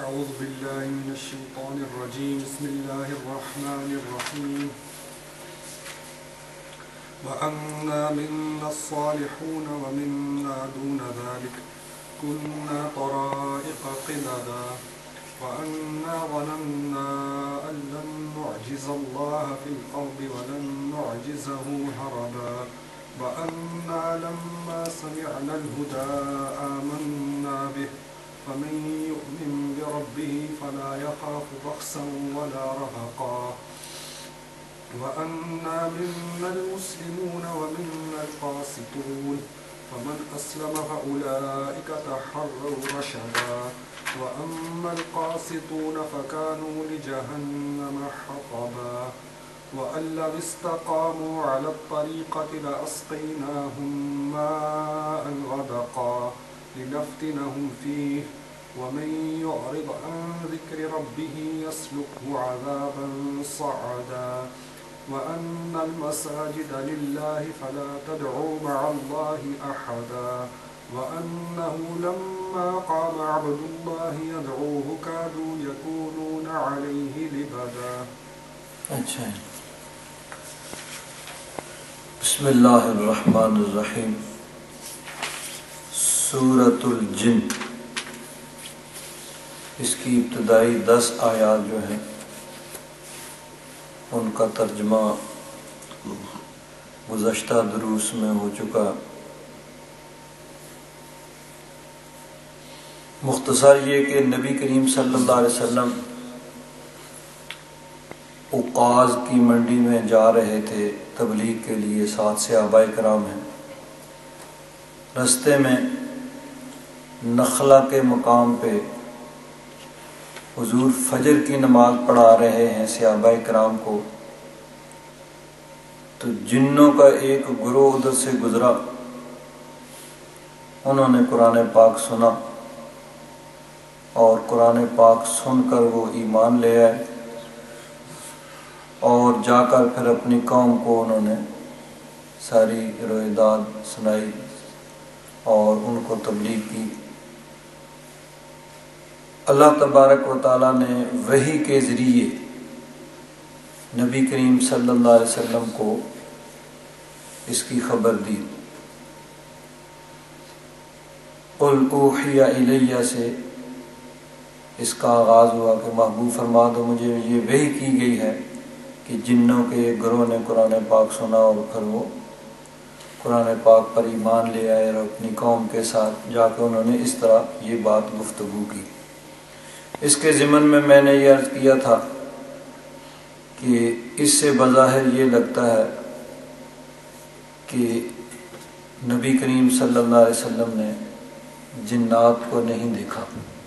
أعوذ بالله من الشيطان الرجيم بسم الله الرحمن الرحيم وأنا منا الصالحون ومنا دون ذلك كنا طرائق قددا وأنا ظننا أن لن نعجز الله في الأرض ولن نعجزه هربا وأنا لما سمعنا الهدى آمنا به فمن يؤمن بربه فلا يخاف بخسا ولا رهقا وأنا منا المسلمون ومنا القاسطون فمن أسلم فأولئك تحروا رشدا وأما القاسطون فكانوا لجهنم حطبا وأن لو استقاموا على الطريقة لأسقيناهم ماء غدقا لنفتنهم فيه ومن يعرض عن ذكر ربه يسلكه عذابا صعدا وأن المساجد لله فلا تدعوا مع الله أحدا وأنه لما قام عبد الله يدعوه كادوا يكونون عليه لبدا. اچھا، بسم اللہ الرحمن الرحیم. سورۃ الجن، اس کی ابتدائی 10 آیات جو ہیں ان کا ترجمہ گزشتہ دروس میں ہو چکا. مختصر یہ کہ نبی کریم صلی اللہ علیہ وسلم عکاظ کی منڈی میں جا رہے تھے تبلیغ کے لیے، ساتھ صحابہ کرام ہیں. رستے میں نخلا کے مقام پہ حضور فجر کی نماز پڑھا رہے ہیں صحابہ کرام کو، تو جنوں کا ایک گروہ ادھر سے گزرا. انہوں نے قرآن پاک سنا اور قرآن پاک سن کر وہ ایمان لے آئے، اور جا کر پھر اپنی قوم کو انہوں نے ساری روایات سنائی اور ان کو تبلیغ کی. اللہ تبارک و تعالیٰ نے وحی کے ذریعے نبی کریم صلی اللہ علیہ وسلم کو اس کی خبر دی. قل اوحی الیہ سے اس کا آغاز ہوا کہ محبوب فرما دو مجھے یہ وحی کی گئی ہے کہ جنوں کے ایک گروہ نے قرآن پاک سنا اور پھر وہ قرآن پاک پر ایمان لے آئے اور اپنی قوم کے ساتھ جا کے انہوں نے اس طرح یہ بات گفتگو کی. اس کے ضمن میں نے یہ عرض کیا تھا کہ اس سے بظاہر یہ لگتا ہے کہ نبی کریم صلی اللہ علیہ وسلم نے جنات کو نہیں دیکھا،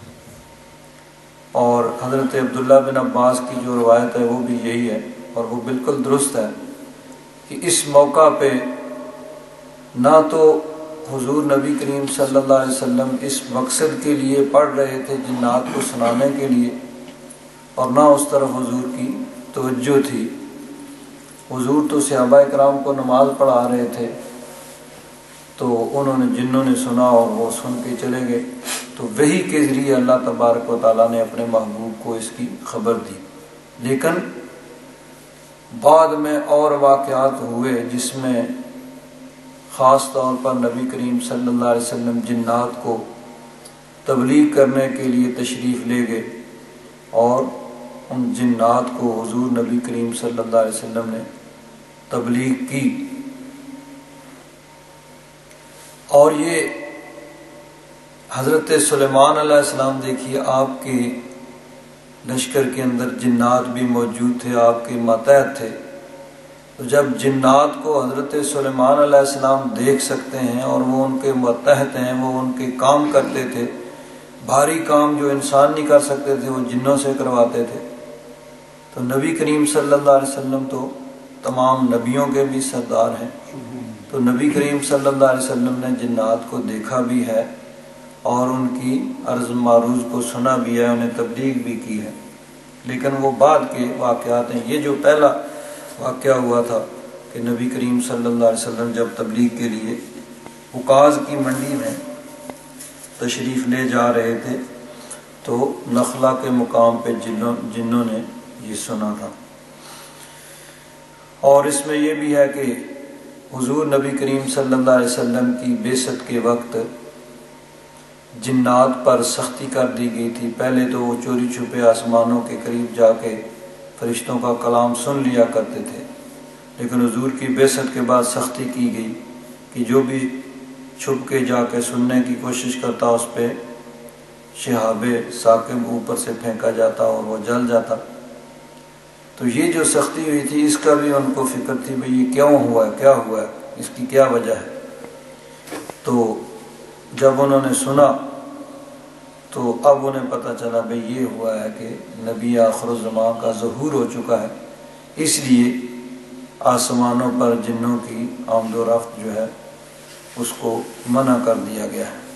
اور حضرت عبداللہ بن عباس کی جو روایت ہے وہ بھی یہی ہے، اور وہ بالکل درست ہے کہ اس موقع پہ نہ تو حضور نبی کریم صلی اللہ علیہ وسلم اس مقصد کے لیے پڑھ رہے تھے جنات کو سنانے کے لیے، اور نہ اس طرف حضور کی توجہ تھی. حضور تو صحابہ کرام کو نماز پڑھا رہے تھے، تو انہوں نے جنوں نے سنا اور وہ سن کے چلے گئے. تو وحی کے ذریعے اللہ تبارک و تعالیٰ نے اپنے محبوب کو اس کی خبر دی. لیکن بعد میں اور واقعات ہوئے جس میں خاص طور پر نبی کریم صلی اللہ علیہ وسلم جنات کو تبلیغ کرنے کے لیے تشریف لے گئے، اور ان جنات کو حضور نبی کریم صلی اللہ علیہ وسلم نے تبلیغ کی. اور یہ حضرت سلیمان علیہ السلام دیکھیے، آپ کے لشکر کے اندر جنات بھی موجود تھے، آپ کے ماتحت تھے. تو جب جنات کو حضرت سلیمان علیہ السلام دیکھ سکتے ہیں اور وہ ان کے ماتحت ہیں، وہ ان کے کام کرتے تھے، بھاری کام جو انسان نہیں کر سکتے تھے وہ جنوں سے کرواتے تھے. تو نبی کریم صلی اللہ علیہ وسلم تو تمام نبیوں کے بھی سردار ہیں، تو نبی کریم صلی اللہ علیہ وسلم نے جنات کو دیکھا بھی ہے اور ان کی عرض معروض کو سنا بھی ہے، انہیں تبلیغ بھی کی ہے. لیکن وہ بعد کے واقعات ہیں. یہ جو پہلا واقعہ ہوا تھا کہ نبی کریم صلی اللہ علیہ وسلم جب تبلیغ کے لیے عکاظ کی منڈی میں تشریف لے جا رہے تھے، تو نخلا کے مقام پہ جنوں نے یہ سنا تھا۔ اور اس میں یہ بھی ہے کہ حضور نبی کریم صلی اللہ علیہ وسلم کی بعثت کے وقت جنات پر سختی کر دی گئی تھی۔ پہلے تو وہ چوری چھپے آسمانوں کے قریب جا کے فرشتوں کا کلام سن لیا کرتے تھے، لیکن حضور کی بعثت کے بعد سختی کی گئی کہ جو بھی چھپ کے جا کے سننے کی کوشش کرتا اس پہ شہاب ثاقب اوپر سے پھینکا جاتا اور وہ جل جاتا۔ تو یہ جو سختی ہوئی تھی اس کا بھی ان کو فکر تھی بھئی یہ کیوں ہوا ہے، کیا ہوا ہے، اس کی کیا وجہ ہے۔ تو جب انہوں نے سنا تو اب انہیں پتہ چلا بھئی یہ ہوا ہے کہ نبی آخر الزمان کا ظہور ہو چکا ہے، اس لیے آسمانوں پر جنوں کی آمد و رفت جو ہے اس کو منع کر دیا گیا ہے۔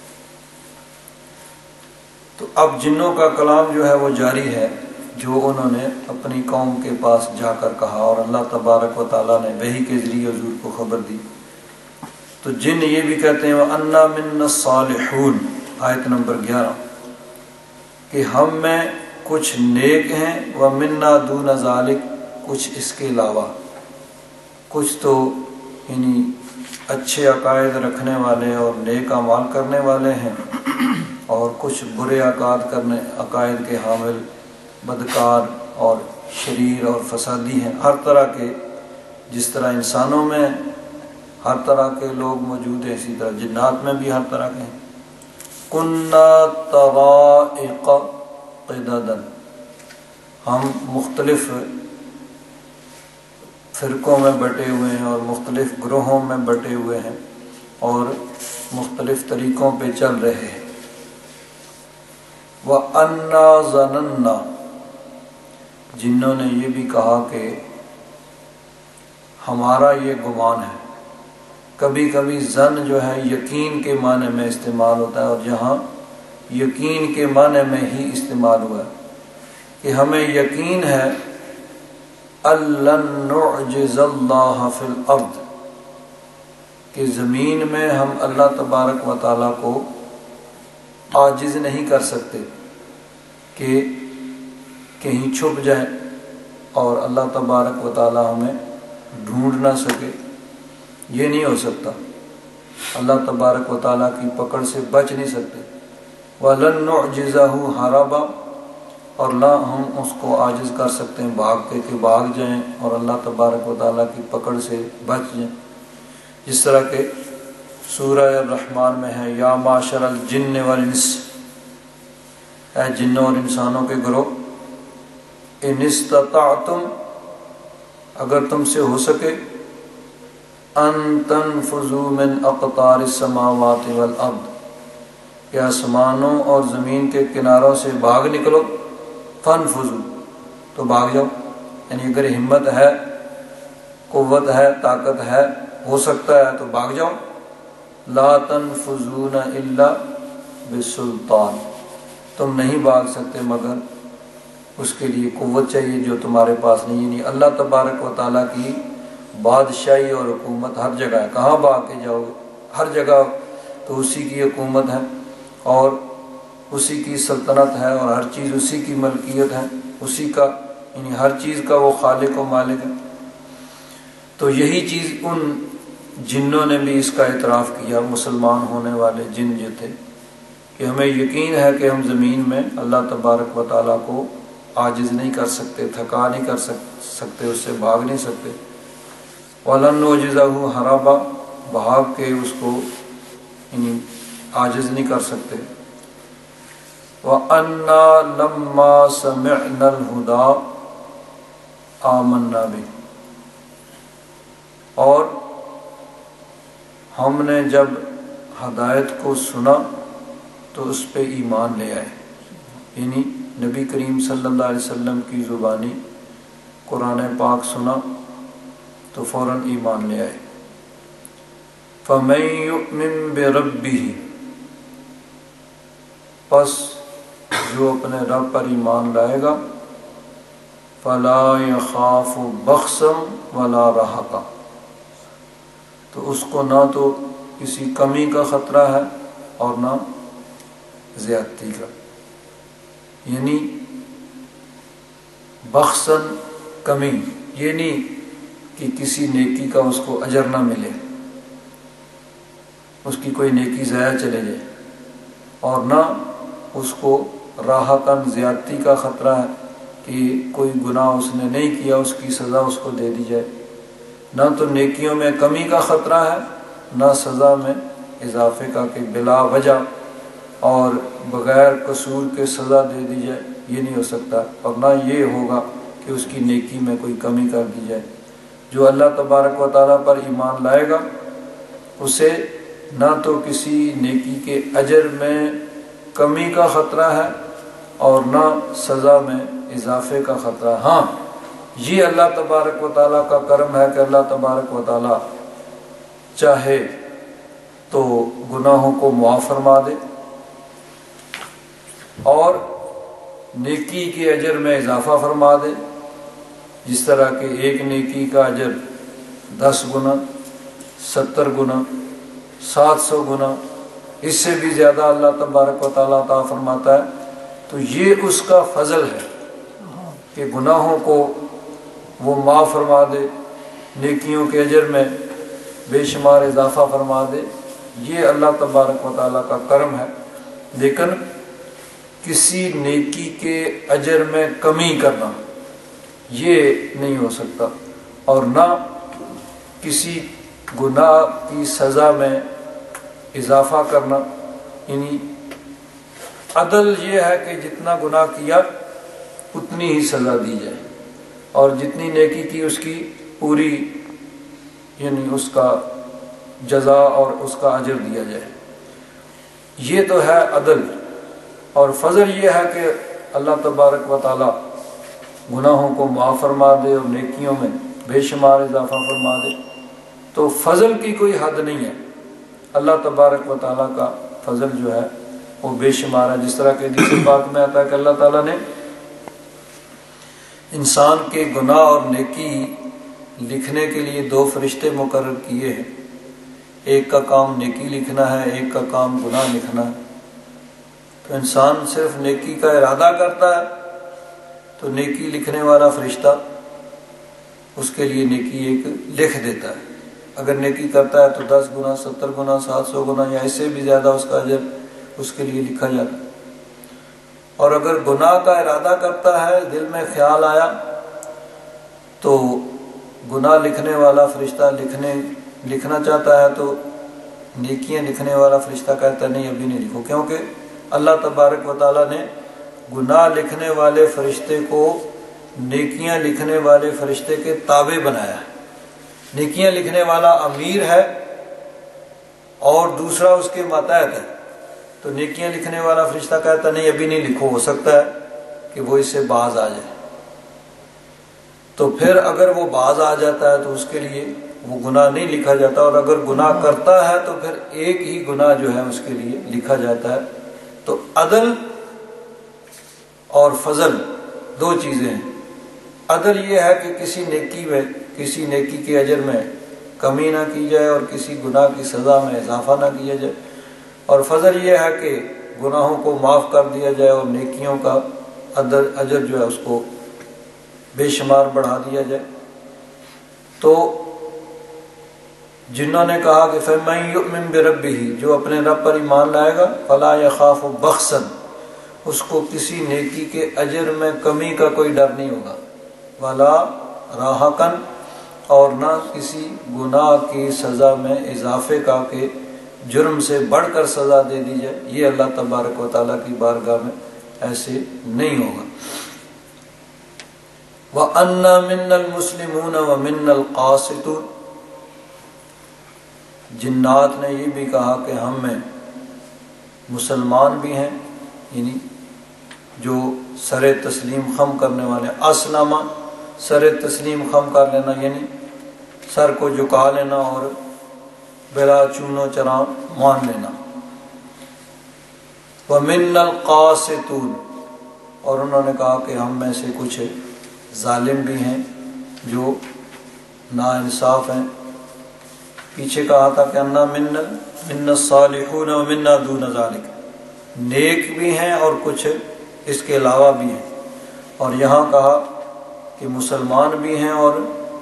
تو اب جنوں کا کلام جو ہے وہ جاری ہے جو انہوں نے اپنی قوم کے پاس جا کر کہا، اور اللہ تبارک و تعالیٰ نے وحی کے ذریعے حضور کو خبر دی۔ تو جن یہ بھی کہتے ہیں وَأَنَّا مِنَّا الصَّالِحُونَ، آیت نمبر 11، کہ ہم میں کچھ نیک ہیں، وَمِنَّا دُونَ ذَلِكَ، کچھ اس کے علاوہ، کچھ تو یعنی اچھے عقائد رکھنے والے اور نیک اعمال کرنے والے ہیں، اور کچھ برے عقائد کے حامل بدکار اور شریر اور فسادی ہیں۔ ہر طرح کے، جس طرح انسانوں میں ہر طرح کے لوگ موجود ہیں اسی طرح جنات میں بھی ہر طرح کے ہیں۔ کُنَّا طَرَائِقَ قِدَدًا، ہم مختلف فرقوں میں بٹے ہوئے ہیں اور مختلف گروہوں میں بٹے ہوئے ہیں اور مختلف طریقوں پہ چل رہے ہیں۔ وَأَنَّا ظَنَنَّا، جنہوں نے یہ بھی کہا کہ ہمارا یہ گمان ہے۔ کبھی کبھی ظن جو ہے یقین کے معنی میں استعمال ہوتا ہے، اور جہاں یقین کے معنی میں ہی استعمال ہوا ہے کہ ہمیں یقین ہے أَلَّن نُعْجِزَ اللَّهَ فِي الْأَرْضِ، کہ زمین میں ہم اللہ تبارک و تعالیٰ کو عاجز نہیں کر سکتے کہ کہیں چھپ جائیں اور اللہ تبارک و تعالیٰ ہمیں ڈھونڈ نہ سکے، یہ نہیں ہو سکتا۔ اللہ تبارک و تعالیٰ کی پکڑ سے بچ نہیں سکتے۔ وَلَن نُعْجِزَهُ هَرَبًا، اور نہ ہم اس کو عاجز کر سکتے ہیں بھاگ کے کہ بھاگ جائیں اور اللہ تبارک و تعالیٰ کی پکڑ سے بچ جائیں، جس طرح کہ سورہ الرحمن میں ہے یا معشر الجن والانس، اے جنوں اور انسانوں کے گروہ، ان استطعتم، اگر تم سے ہو سکے، ان تنفذوا من اقطار السماوات والارض، کہ آسمانوں اور زمین کے کناروں سے بھاگ نکلو، فانفذوا، تو بھاگ جاؤ، یعنی اگر ہمت ہے، قوت ہے، طاقت ہے، ہو سکتا ہے تو بھاگ جاؤ۔ لا تنفذون الا بسلطان، تم نہیں بھاگ سکتے مگر اس کے لیے قوت چاہیے جو تمہارے پاس نہیں، یعنی اللہ تبارک و تعالیٰ کی بادشاہی اور حکومت ہر جگہ ہے، کہاں بھاگ کے جاؤ گے؟ ہر جگہ تو اسی کی حکومت ہے اور اسی کی سلطنت ہے اور ہر چیز اسی کی ملکیت ہے، اسی کا، یعنی ہر چیز کا وہ خالق و مالک ہے۔ تو یہی چیز ان جنوں نے بھی اس کا اعتراف کیا، مسلمان ہونے والے جن جو تھے، کہ ہمیں یقین ہے کہ ہم زمین میں اللہ تبارک و تعالیٰ کو عاجز نہیں کر سکتے، تھکا نہیں کر سکتے، اس سے بھاگ نہیں سکتے۔ وَلَن نُعْجِزَهُ هَرَبًا، بھاگ کے اس کو یعنی عاجز نہیں کر سکتے۔ وَأَنَّا لَمَّا سَمِعْنَا الْهُدَىٰ آمَنَّا بِهِ، اور ہم نے جب ہدایت کو سنا تو اس پہ ایمان لے آئے، یعنی نبی کریم صلی اللہ علیہ وسلم کی زبانی قرآن پاک سنا تو فوراً ایمان لے آئے۔ فَمَن يُؤْمِن بِرَبِّهِ، پس جو اپنے رب پر ایمان لائے گا، فَلَا يَخَافُ بَخْسًا وَلَا رَهَقًا، تو اس کو نہ تو کسی کمی کا خطرہ ہے اور نہ زیادتی کا، یعنی بخسن کمی، یہ نہیں کہ کسی نیکی کا اس کو اجر نہ ملے، اس کی کوئی نیکی ضائع چلے جائے، اور نہ اس کو راحتاً زیادتی کا خطرہ ہے کہ کوئی گناہ اس نے نہیں کیا اس کی سزا اس کو دے دی جائے، نہ تو نیکیوں میں کمی کا خطرہ ہے، نہ سزا میں اضافے کا کہ بلا وجہ اور بغیر قصور کے سزا دے دی جائے، یہ نہیں ہو سکتا، اور نہ یہ ہوگا کہ اس کی نیکی میں کوئی کمی کر دی جائے۔ جو اللہ تبارک و تعالیٰ پر ایمان لائے گا اسے نہ تو کسی نیکی کے اجر میں کمی کا خطرہ ہے اور نہ سزا میں اضافے کا خطرہ۔ ہاں، یہ اللہ تبارک و تعالیٰ کا کرم ہے کہ اللہ تبارک و تعالیٰ چاہے تو گناہوں کو معاف فرما دے اور نیکی کے اجر میں اضافہ فرما دے، جس طرح کہ ایک نیکی کا اجر 10 گنا، 70 گنا، 700 گنا، اس سے بھی زیادہ اللہ تبارک و تعالیٰ عطا فرماتا ہے۔ تو یہ اس کا فضل ہے کہ گناہوں کو وہ معاف فرما دے، نیکیوں کے اجر میں بے شمار اضافہ فرما دے، یہ اللہ تبارک و تعالیٰ کا کرم ہے۔ لیکن کسی نیکی کے اجر میں کمی کرنا یہ نہیں ہو سکتا، اور نہ کسی گناہ کی سزا میں اضافہ کرنا، یعنی عدل یہ ہے کہ جتنا گناہ کیا اتنی ہی سزا دی جائے، اور جتنی نیکی کی اس کی پوری یعنی اس کا جزا اور اس کا اجر دیا جائے، یہ تو ہے عدل۔ اور فضل یہ ہے کہ اللہ تبارک و تعالیٰ گناہوں کو معاف فرما دے اور نیکیوں میں بے شمار اضافہ فرما دے۔ تو فضل کی کوئی حد نہیں ہے، اللہ تبارک و تعالیٰ کا فضل جو ہے وہ بے شمار ہے، جس طرح کہ حدیث پاک میں آتا ہے کہ اللہ تعالیٰ نے انسان کے گناہ اور نیکی لکھنے کے لیے 2 فرشتے مقرر کیے ہیں، ایک کا کام نیکی لکھنا ہے، ایک کا کام گناہ لکھنا ہے۔ تو انسان صرف نیکی کا ارادہ کرتا ہے تو نیکی لکھنے والا فرشتہ اس کے لیے نیکی ایک لکھ دیتا ہے، اگر نیکی کرتا ہے تو 10 گنا، 70 گنا، 700 گنا یا اس سے بھی زیادہ اس کا اجر اس کے لیے لکھا جاتا ہے۔ اور اگر گناہ کا ارادہ کرتا ہے، دل میں خیال آیا، تو گناہ لکھنے والا فرشتہ لکھنا چاہتا ہے تو نیکیاں لکھنے والا فرشتہ کہتا ہے نہیں ابھی نہیں لکھو، کیونکہ اللہ تبارک و تعالیٰ نے گناہ لکھنے والے فرشتے کو نیکیاں لکھنے والے فرشتے کے تابع بنایا ہے۔ نیکیاں لکھنے والا امیر ہے اور دوسرا اس کے ماتحت ہے، تو نیکیاں لکھنے والا فرشتہ کہتا نہیں ابھی نہیں لکھو، ہو سکتا ہے کہ وہ اس سے باز آ جائے۔ تو پھر اگر وہ باز آ جاتا ہے تو اس کے لیے وہ گناہ نہیں لکھا جاتا، اور اگر گناہ کرتا ہے تو پھر ایک ہی گناہ جو ہے اس کے لیے لکھا جاتا ہے۔ تو عدل اور فضل 2 چیزیں ہیں۔ عدل یہ ہے کہ کسی نیکی کے اجر میں کمی نہ کی جائے اور کسی گناہ کی سزا میں اضافہ نہ کیا جائے، اور فضل یہ ہے کہ گناہوں کو معاف کر دیا جائے اور نیکیوں کا اجر جو ہے اس کو بے شمار بڑھا دیا جائے۔ تو جنہوں نے کہا کہ فَمَن يُؤْمِن بِرَبِّهِ، جو اپنے رب پر ایمان لائے گا، فَلَا يَخَافُ بَخْسًا، اس کو کسی نیکی کے اجر میں کمی کا کوئی ڈر نہیں ہوگا، وَلَا رَاحَقًا، اور نہ کسی گناہ کی سزا میں اضافے کا کہ جرم سے بڑھ کر سزا دے دی جائے، یہ اللہ تبارک و تعالیٰ کی بارگاہ میں ایسے نہیں ہوگا۔ وَأَنَّا مِنَّا الْمُسْلِمُونَ وَمِنَّا الْقَاسِطُونَ، جنات نے یہ بھی کہا کہ ہم میں مسلمان بھی ہیں، یعنی جو سر تسلیم خم کرنے والے، اسلامہ سر تسلیم خم کر لینا یعنی سر کو جھکا لینا اور بلا چونو چرا مان لینا۔ وَمِنَّا الْقَاسِطُونَ، اور انہوں نے کہا کہ ہم میں سے کچھ ظالم بھی ہیں جو ناانصاف ہیں۔ پیچھے کہا تھا کہ انا منا الصالحون ومنا دون ذلک، نیک بھی ہیں اور کچھ اس کے علاوہ بھی ہیں، اور یہاں کہا کہ مسلمان بھی ہیں اور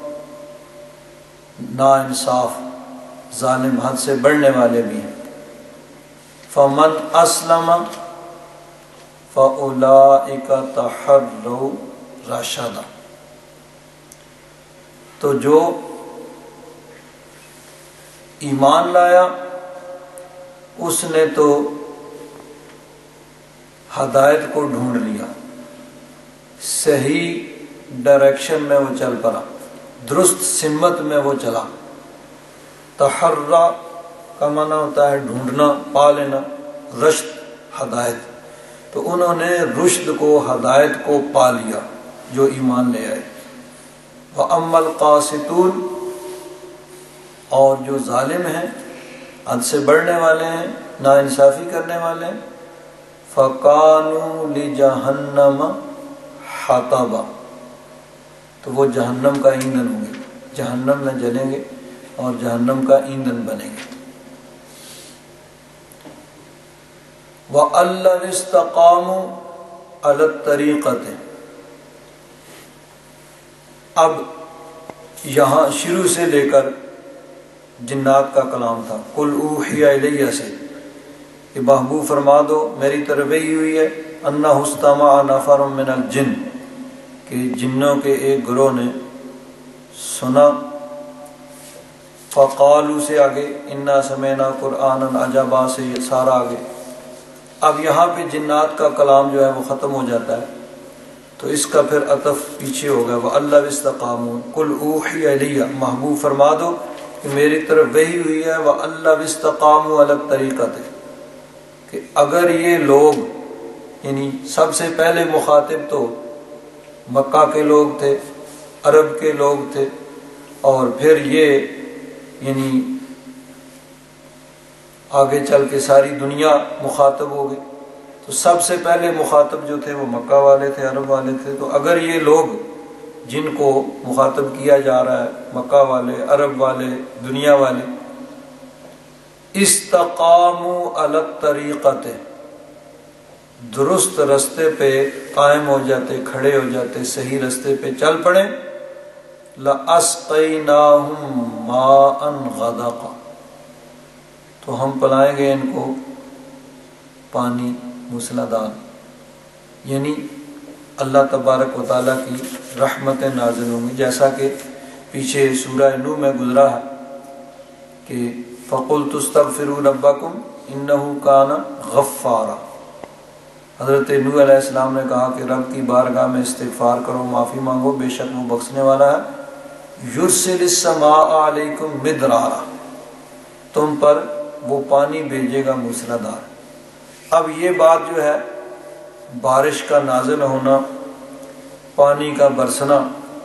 ناانصاف ظالم حد سے بڑھنے والے بھی ہیں۔ فمن اسلم فاولئک تحروا رشدا، تو جو ایمان لایا اس نے تو ہدایت کو ڈھونڈ لیا، صحیح ڈائریکشن میں وہ چل پڑا، درست سمت میں وہ چلا۔ تحرّا کا معنی ہوتا ہے ڈھونڈنا، پا لینا، رشد ہدایت، تو انہوں نے رشد کو، ہدایت کو پا لیا جو ایمان لے آئے۔ وَأَمَّا الْقَاسِطُونَ، اور جو ظالم ہیں، حد سے بڑھنے والے ہیں، ناانصافی کرنے والے ہیں، فَكَانُوا لِجَهَنَّمَ حَطَبًا، تو وہ جہنم کا ایندھن ہوں گے، جہنم میں جلیں گے اور جہنم کا ایندھن بنیں گے۔ وَأَن لَّوِ اسْتَقَامُوا عَلَى الطَّرِيقَةِ، اب یہاں شروع سے لے کر جنات کا کلام تھا، قُلْ أُوحِيَ إِلَيَّ سے کہ محبوب فرما دو میری طرف وحی ہوئی ہے، أَنَّهُ اسْتَمَعَ نَفَرٌ مِّنَ الْجِنِّ، کہ جنوں کے ایک گروہ نے سنا، فقالو سے آگے، انا سمعنا قرآنا عجبا سے سارا آگے۔ اب یہاں پہ جنات کا کلام جو ہے وہ ختم ہو جاتا ہے، تو اس کا پھر عطف پیچھے ہوگا، وَأَن لَّوِ اسْتَقَامُوا قُلْ أُوحِيَ إِلَيَّ، محبوب فرما دو کہ میری طرف وحی ہوئی ہے، وَأَن لَّوِ اسْتَقَامُوا عَلَى الطَّرِيقَةِ، کہ اگر یہ لوگ، یعنی سب سے پہلے مخاطب تو مکہ کے لوگ تھے، عرب کے لوگ تھے، اور پھر یہ یعنی آگے چل کے ساری دنیا مخاطب ہو گئی، تو سب سے پہلے مخاطب جو تھے وہ مکہ والے تھے، عرب والے تھے۔ تو اگر یہ لوگ جن کو مخاطب کیا جا رہا ہے، مکہ والے، عرب والے، دنیا والے، استقاموا علی الطریقۃ، درست رستے پہ قائم ہو جاتے، کھڑے ہو جاتے، صحیح رستے پہ چل پڑے، لَأَسْقَيْنَاهُمْ مَاءً غَدَقًا، تو ہم پلائیں گے ان کو پانی موسلادھار، یعنی اللہ تبارک و تعالیٰ کی رحمتیں نازل ہوں گی، جیسا کہ پیچھے سورہ نوح میں گزرا ہے کہ فَقُلْتُ اسْتَغْفِرُوا رَبَّكُمْ إِنَّهُ كَانَ غَفَّارًا، حضرت نوح علیہ السلام نے کہا کہ رب کی بارگاہ میں استغفار کرو، معافی مانگو، بے شک وہ بخشنے والا ہے۔ یرسل السماء علیکم مدرارا، تم پر وہ پانی بھیجے گا موسلادھار۔ اب یہ بات جو ہے بارش کا نازل ہونا، پانی کا برسنا،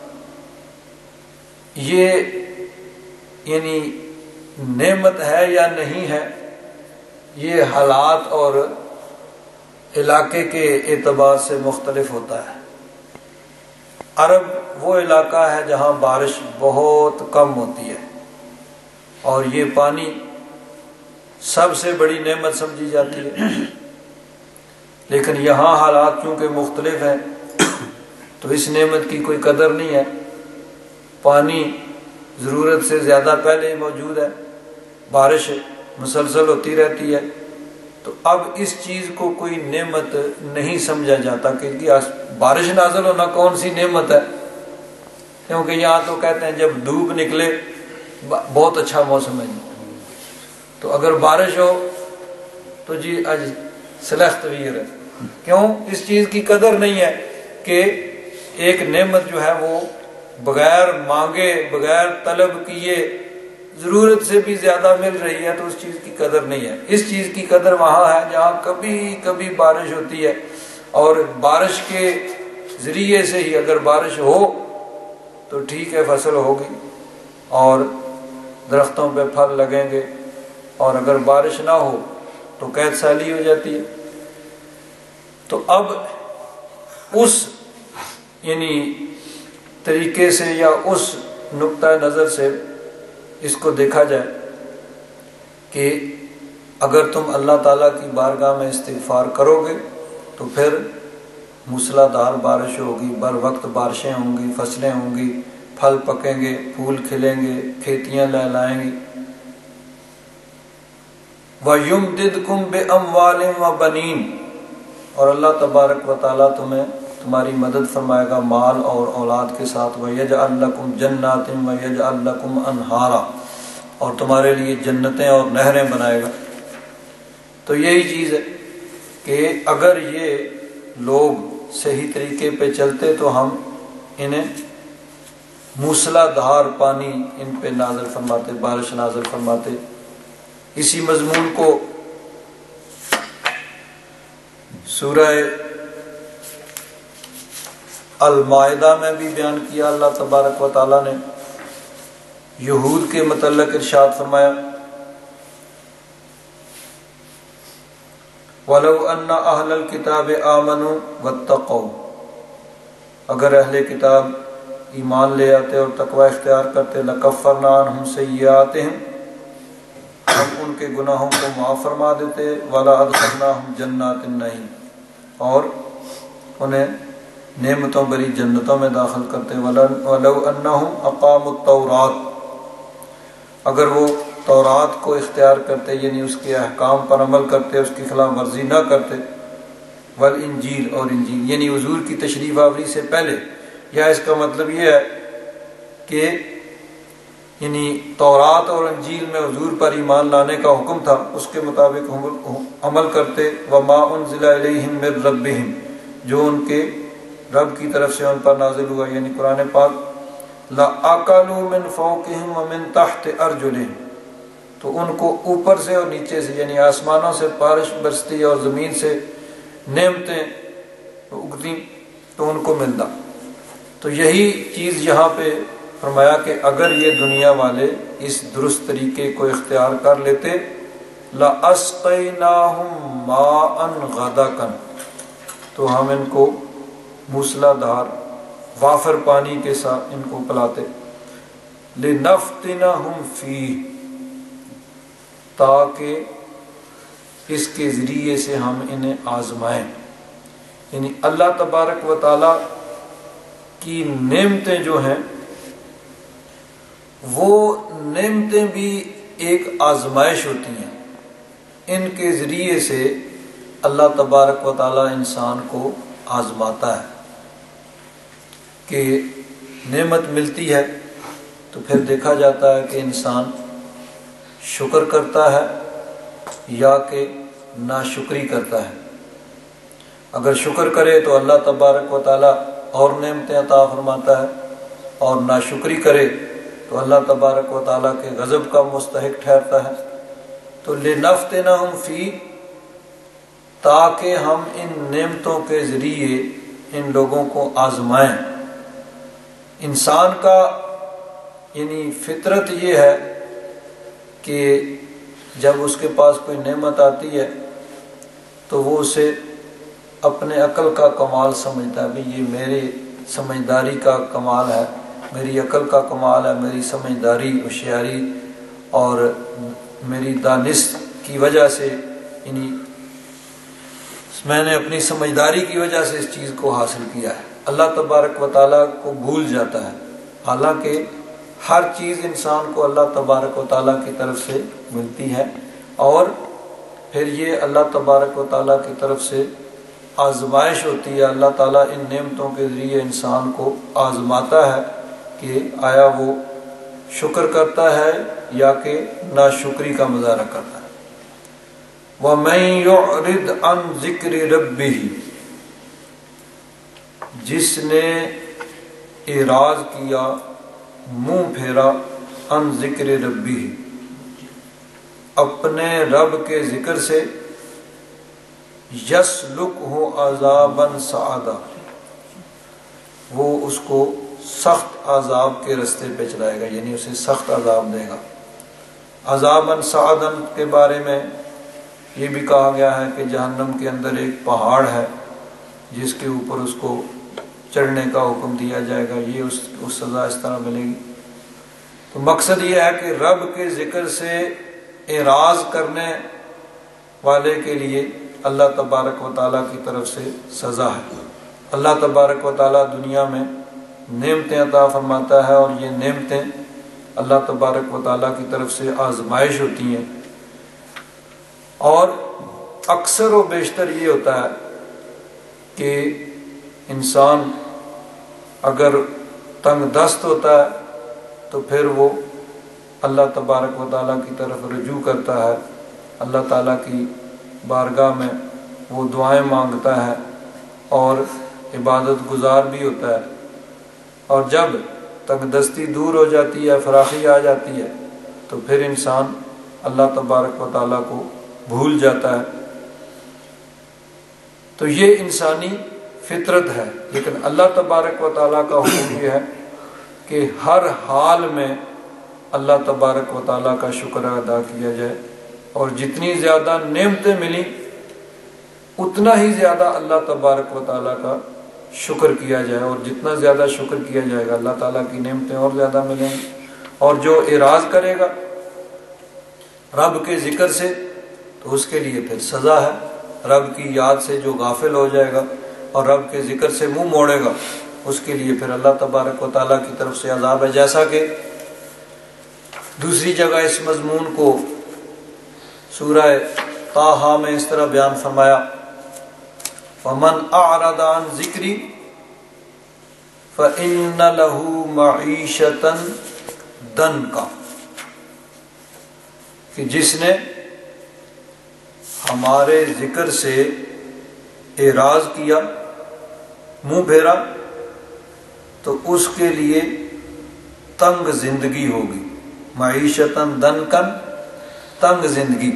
یہ یعنی نعمت ہے یا نہیں ہے، یہ حالات اور علاقے کے اعتبار سے مختلف ہوتا ہے۔ عرب وہ علاقہ ہے جہاں بارش بہت کم ہوتی ہے، اور یہ پانی سب سے بڑی نعمت سمجھی جاتی ہے، لیکن یہاں حالات چونکہ مختلف ہیں تو اس نعمت کی کوئی قدر نہیں ہے، پانی ضرورت سے زیادہ پہلے ہی موجود ہے، بارش مسلسل ہوتی رہتی ہے، تو اب اس چیز کو کوئی نعمت نہیں سمجھا جاتا کہ بارش نازل ہونا کون سی نعمت ہے، کیونکہ یہاں تو کہتے ہیں جب دھوپ نکلے بہت اچھا موسم ہے، تو اگر بارش ہو تو جی اج سلخت ویر ہے، کیوں؟ اس چیز کی قدر نہیں ہے کہ ایک نعمت جو ہے وہ بغیر مانگے، بغیر طلب کیے، ضرورت سے بھی زیادہ مل رہی ہے، تو اس چیز کی قدر نہیں ہے۔ اس چیز کی قدر وہاں ہے جہاں کبھی کبھی بارش ہوتی ہے، اور بارش کے ذریعے سے ہی اگر بارش ہو تو ٹھیک ہے، فصل ہوگی اور درختوں پہ پھل لگیں گے، اور اگر بارش نہ ہو تو قحط سالی ہو جاتی ہے۔ تو اب اس یعنی طریقے سے یا اس نقطہ نظر سے اس کو دیکھا جائے کہ اگر تم اللہ تعالیٰ کی بارگاہ میں استغفار کرو گے تو پھر موسلا دھار بارش ہوگی، بر وقت بارشیں ہوں گی، فصلیں ہوں گی، پھل پکیں گے، پھول کھلیں گے، کھیتیاں لہلائیں گی۔ وَيُمْدِدْكُمْ بِأَمْوَالٍ وَبَنِينَ، اور اللہ تبارک و تعالیٰ تمہاری مدد فرمائے گا مال اور اولاد کے ساتھ۔ وَيَجْعَلْ لَكُمْ جَنَّاتٍ وَيَجْعَلْ لَكُمْ أَنْهَارًا، اور تمہارے لیے جنتیں اور نہریں بنائے گا۔ تو یہی چیز ہے کہ اگر یہ لوگ صحیح طریقے پہ چلتے تو ہم انہیں موسلا دھار پانی ان پہ نازل فرماتے، بارش نازل فرماتے۔ اسی مضمون کو سورہ المائدہ میں بھی بیان کیا۔ اللہ تبارک و تعالیٰ نے یہود کے متعلق ارشاد فرمایا، وَلَوْ أَنَّ أَهْلَ الْكِتَابِ آمَنُوا وَاتَّقَوْا، اگر اہل کتاب ایمان لے آتے اور تقوی اختیار کرتے، لَكَفَّرْنَا عَنْهُمْ سَيِّئَاتِهِمْ، ہم ان کے گناہوں کو معاف فرما دیتے، وَلَا أَدْخَلْنَاهُمْ جَنَّاتِ النَّعِيمِ، اور انہیں نعمتوں بری جنتوں میں داخل کرتے۔ وَلَوْ أَنَّهُمْ أَقَامُوا التَّوْرَاةَ، اگر وہ تورات کو اختیار کرتے، یعنی اس کے احکام پر عمل کرتے، اس کی خلاف ورزی نہ کرتے، والانجیل، اور انجیل یعنی حضور کی تشریف آوری سے پہلے، یا اس کا مطلب یہ ہے کہ یعنی تورات اور انجیل میں حضور پر ایمان لانے کا حکم تھا، اس کے مطابق عمل کرتے، وَمَا أُنزِلَ إِلَيْهِم مِّن رَّبِّهِمْ، جو ان کے رب کی طرف سے ان پر نازل ہوا، یعنی قرآن پاک، لَأَكَلُوا مِن فَوْقِهِمْ وَمِن تَحْتِ أَرْجُلِهِمْ، تو ان کو اوپر سے اور نیچے سے، یعنی آسمانوں سے بارش برستی اور زمین سے نعمتیں اگتی تو ان کو ملتا۔ تو یہی چیز یہاں پہ فرمایا کہ اگر یہ دنیا والے اس درست طریقے کو اختیار کر لیتے، لَأَسْقَيْنَاهُمْ مَاءً غَدَقًا، تو ہم ان کو موسلا دھار وافر پانی کے ساتھ ان کو پلاتے، لِنَفْتِنَهُمْ فِيهِ، تاکہ اس کے ذریعے سے ہم انہیں آزمائیں۔ یعنی اللہ تبارک و تعالی کی نعمتیں جو ہیں وہ نعمتیں بھی ایک آزمائش ہوتی ہیں، ان کے ذریعے سے اللہ تبارک و تعالی انسان کو آزماتا ہے کہ نعمت ملتی ہے تو پھر دیکھا جاتا ہے کہ انسان شکر کرتا ہے یا کہ ناشکری کرتا ہے۔ اگر شکر کرے تو اللہ تبارک و تعالی اور نعمتیں عطا فرماتا ہے، اور ناشکری کرے تو اللہ تبارک و تعالیٰ کے غضب کا مستحق ٹھہرتا ہے۔ تو لِنَفْتِنَهُمْ فِيهِ، تاکہ ہم ان نعمتوں کے ذریعے ان لوگوں کو آزمائیں۔ انسان کا یعنی فطرت یہ ہے کہ جب اس کے پاس کوئی نعمت آتی ہے تو وہ اسے اپنے عقل کا کمال سمجھتا ہے، بھی یہ میرے سمجھداری کا کمال ہے، میری عقل کا کمال ہے، میری سمجھداری، ہوشیاری اور میری دانست کی وجہ سے، یعنی میں نے اپنی سمجھداری کی وجہ سے اس چیز کو حاصل کیا ہے۔ اللہ تبارک و تعالیٰ کو بھول جاتا ہے، حالانکہ ہر چیز انسان کو اللہ تبارک و تعالیٰ کی طرف سے ملتی ہے، اور پھر یہ اللہ تبارک و تعالیٰ کی طرف سے آزمائش ہوتی ہے۔ اللہ تعالیٰ ان نعمتوں کے ذریعے انسان کو آزماتا ہے کہ آیا وہ شکر کرتا ہے یا کہ ناشکری کا مظاہرہ کرتا ہے۔ وَمَن يُعْرِضْ عَن ذِكْرِ رَبِّهِ، جس نے اعراض کیا، منہ پھیرا، عن ذکر ربی، اپنے رب کے ذکر سے، یسلکہ عذابا صعدا، وہ اس کو سخت عذاب کے رستے پہ چلائے گا، یعنی اسے سخت عذاب دے گا۔ عذابا صعدا کے بارے میں یہ بھی کہا گیا ہے کہ جہنم کے اندر ایک پہاڑ ہے جس کے اوپر اس کو چڑھنے کا حکم دیا جائے گا، یہ اس سزا اس طرح ملے گی۔ تو مقصد یہ ہے کہ رب کے ذکر سے اعراض کرنے والے کے لیے اللہ تبارک و تعالیٰ کی طرف سے سزا ہے۔ اللہ تبارک و تعالیٰ دنیا میں نعمتیں عطا فرماتا ہے، اور یہ نعمتیں اللہ تبارک و تعالیٰ کی طرف سے آزمائش ہوتی ہیں، اور اکثر و بیشتر یہ ہوتا ہے کہ انسان اگر تنگ دست ہوتا ہے تو پھر وہ اللہ تبارک و تعالیٰ کی طرف رجوع کرتا ہے، اللہ تعالیٰ کی بارگاہ میں وہ دعائیں مانگتا ہے اور عبادت گزار بھی ہوتا ہے، اور جب تنگ دستی دور ہو جاتی ہے، فراخی آ جاتی ہے، تو پھر انسان اللہ تبارک و تعالیٰ کو بھول جاتا ہے۔ تو یہ انسانی فطرت ہے، لیکن اللہ تبارک و تعالیٰ کا حکم یہ ہے کہ ہر حال میں اللہ تبارک و تعالیٰ کا شکر ادا کیا جائے، اور جتنی زیادہ نعمتیں ملیں اتنا ہی زیادہ اللہ تبارک و تعالیٰ کا شکر کیا جائے، اور جتنا زیادہ شکر کیا جائے گا اللہ تعالیٰ کی نعمتیں اور زیادہ ملیں گی۔ اور جو اعراض کرے گا رب کے ذکر سے تو اس کے لیے پھر سزا ہے، رب کی یاد سے جو غافل ہو جائے گا اور رب کے ذکر سے منہ موڑے گا اس کے لیے پھر اللہ تبارک و تعالیٰ کی طرف سے عذاب ہے، جیسا کہ دوسری جگہ اس مضمون کو سورہ طٰہٰ میں اس طرح بیان فرمایا، فَمَنْ أَعْرَضَ عَنْ ذِكْرِي فَإِنَّ لَهُ مَعِيشَةً ضَنْكًا، کہ جس نے ہمارے ذکر سے اعراض کیا، منہ پھیرا، تو اس کے لیے تنگ زندگی ہوگی، معیشتاً ضنکاً، تنگ زندگی۔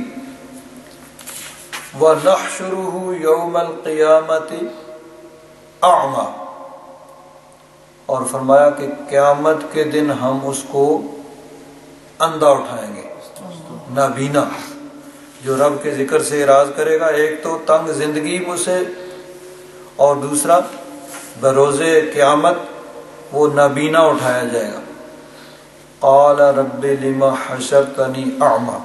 وَنَحْشُرُهُ يَوْمَ الْقِيَامَةِ أَعْمَى، اور فرمایا کہ قیامت کے دن ہم اس کو اندھا اٹھائیں گے، نابینا۔ جو رب کے ذکر سے اعراض کرے گا، ایک تو تنگ زندگی اسے، اور دوسرا بروز قیامت وہ نابینا اٹھایا جائے گا۔ قال رب لم حشرتنی اعمی،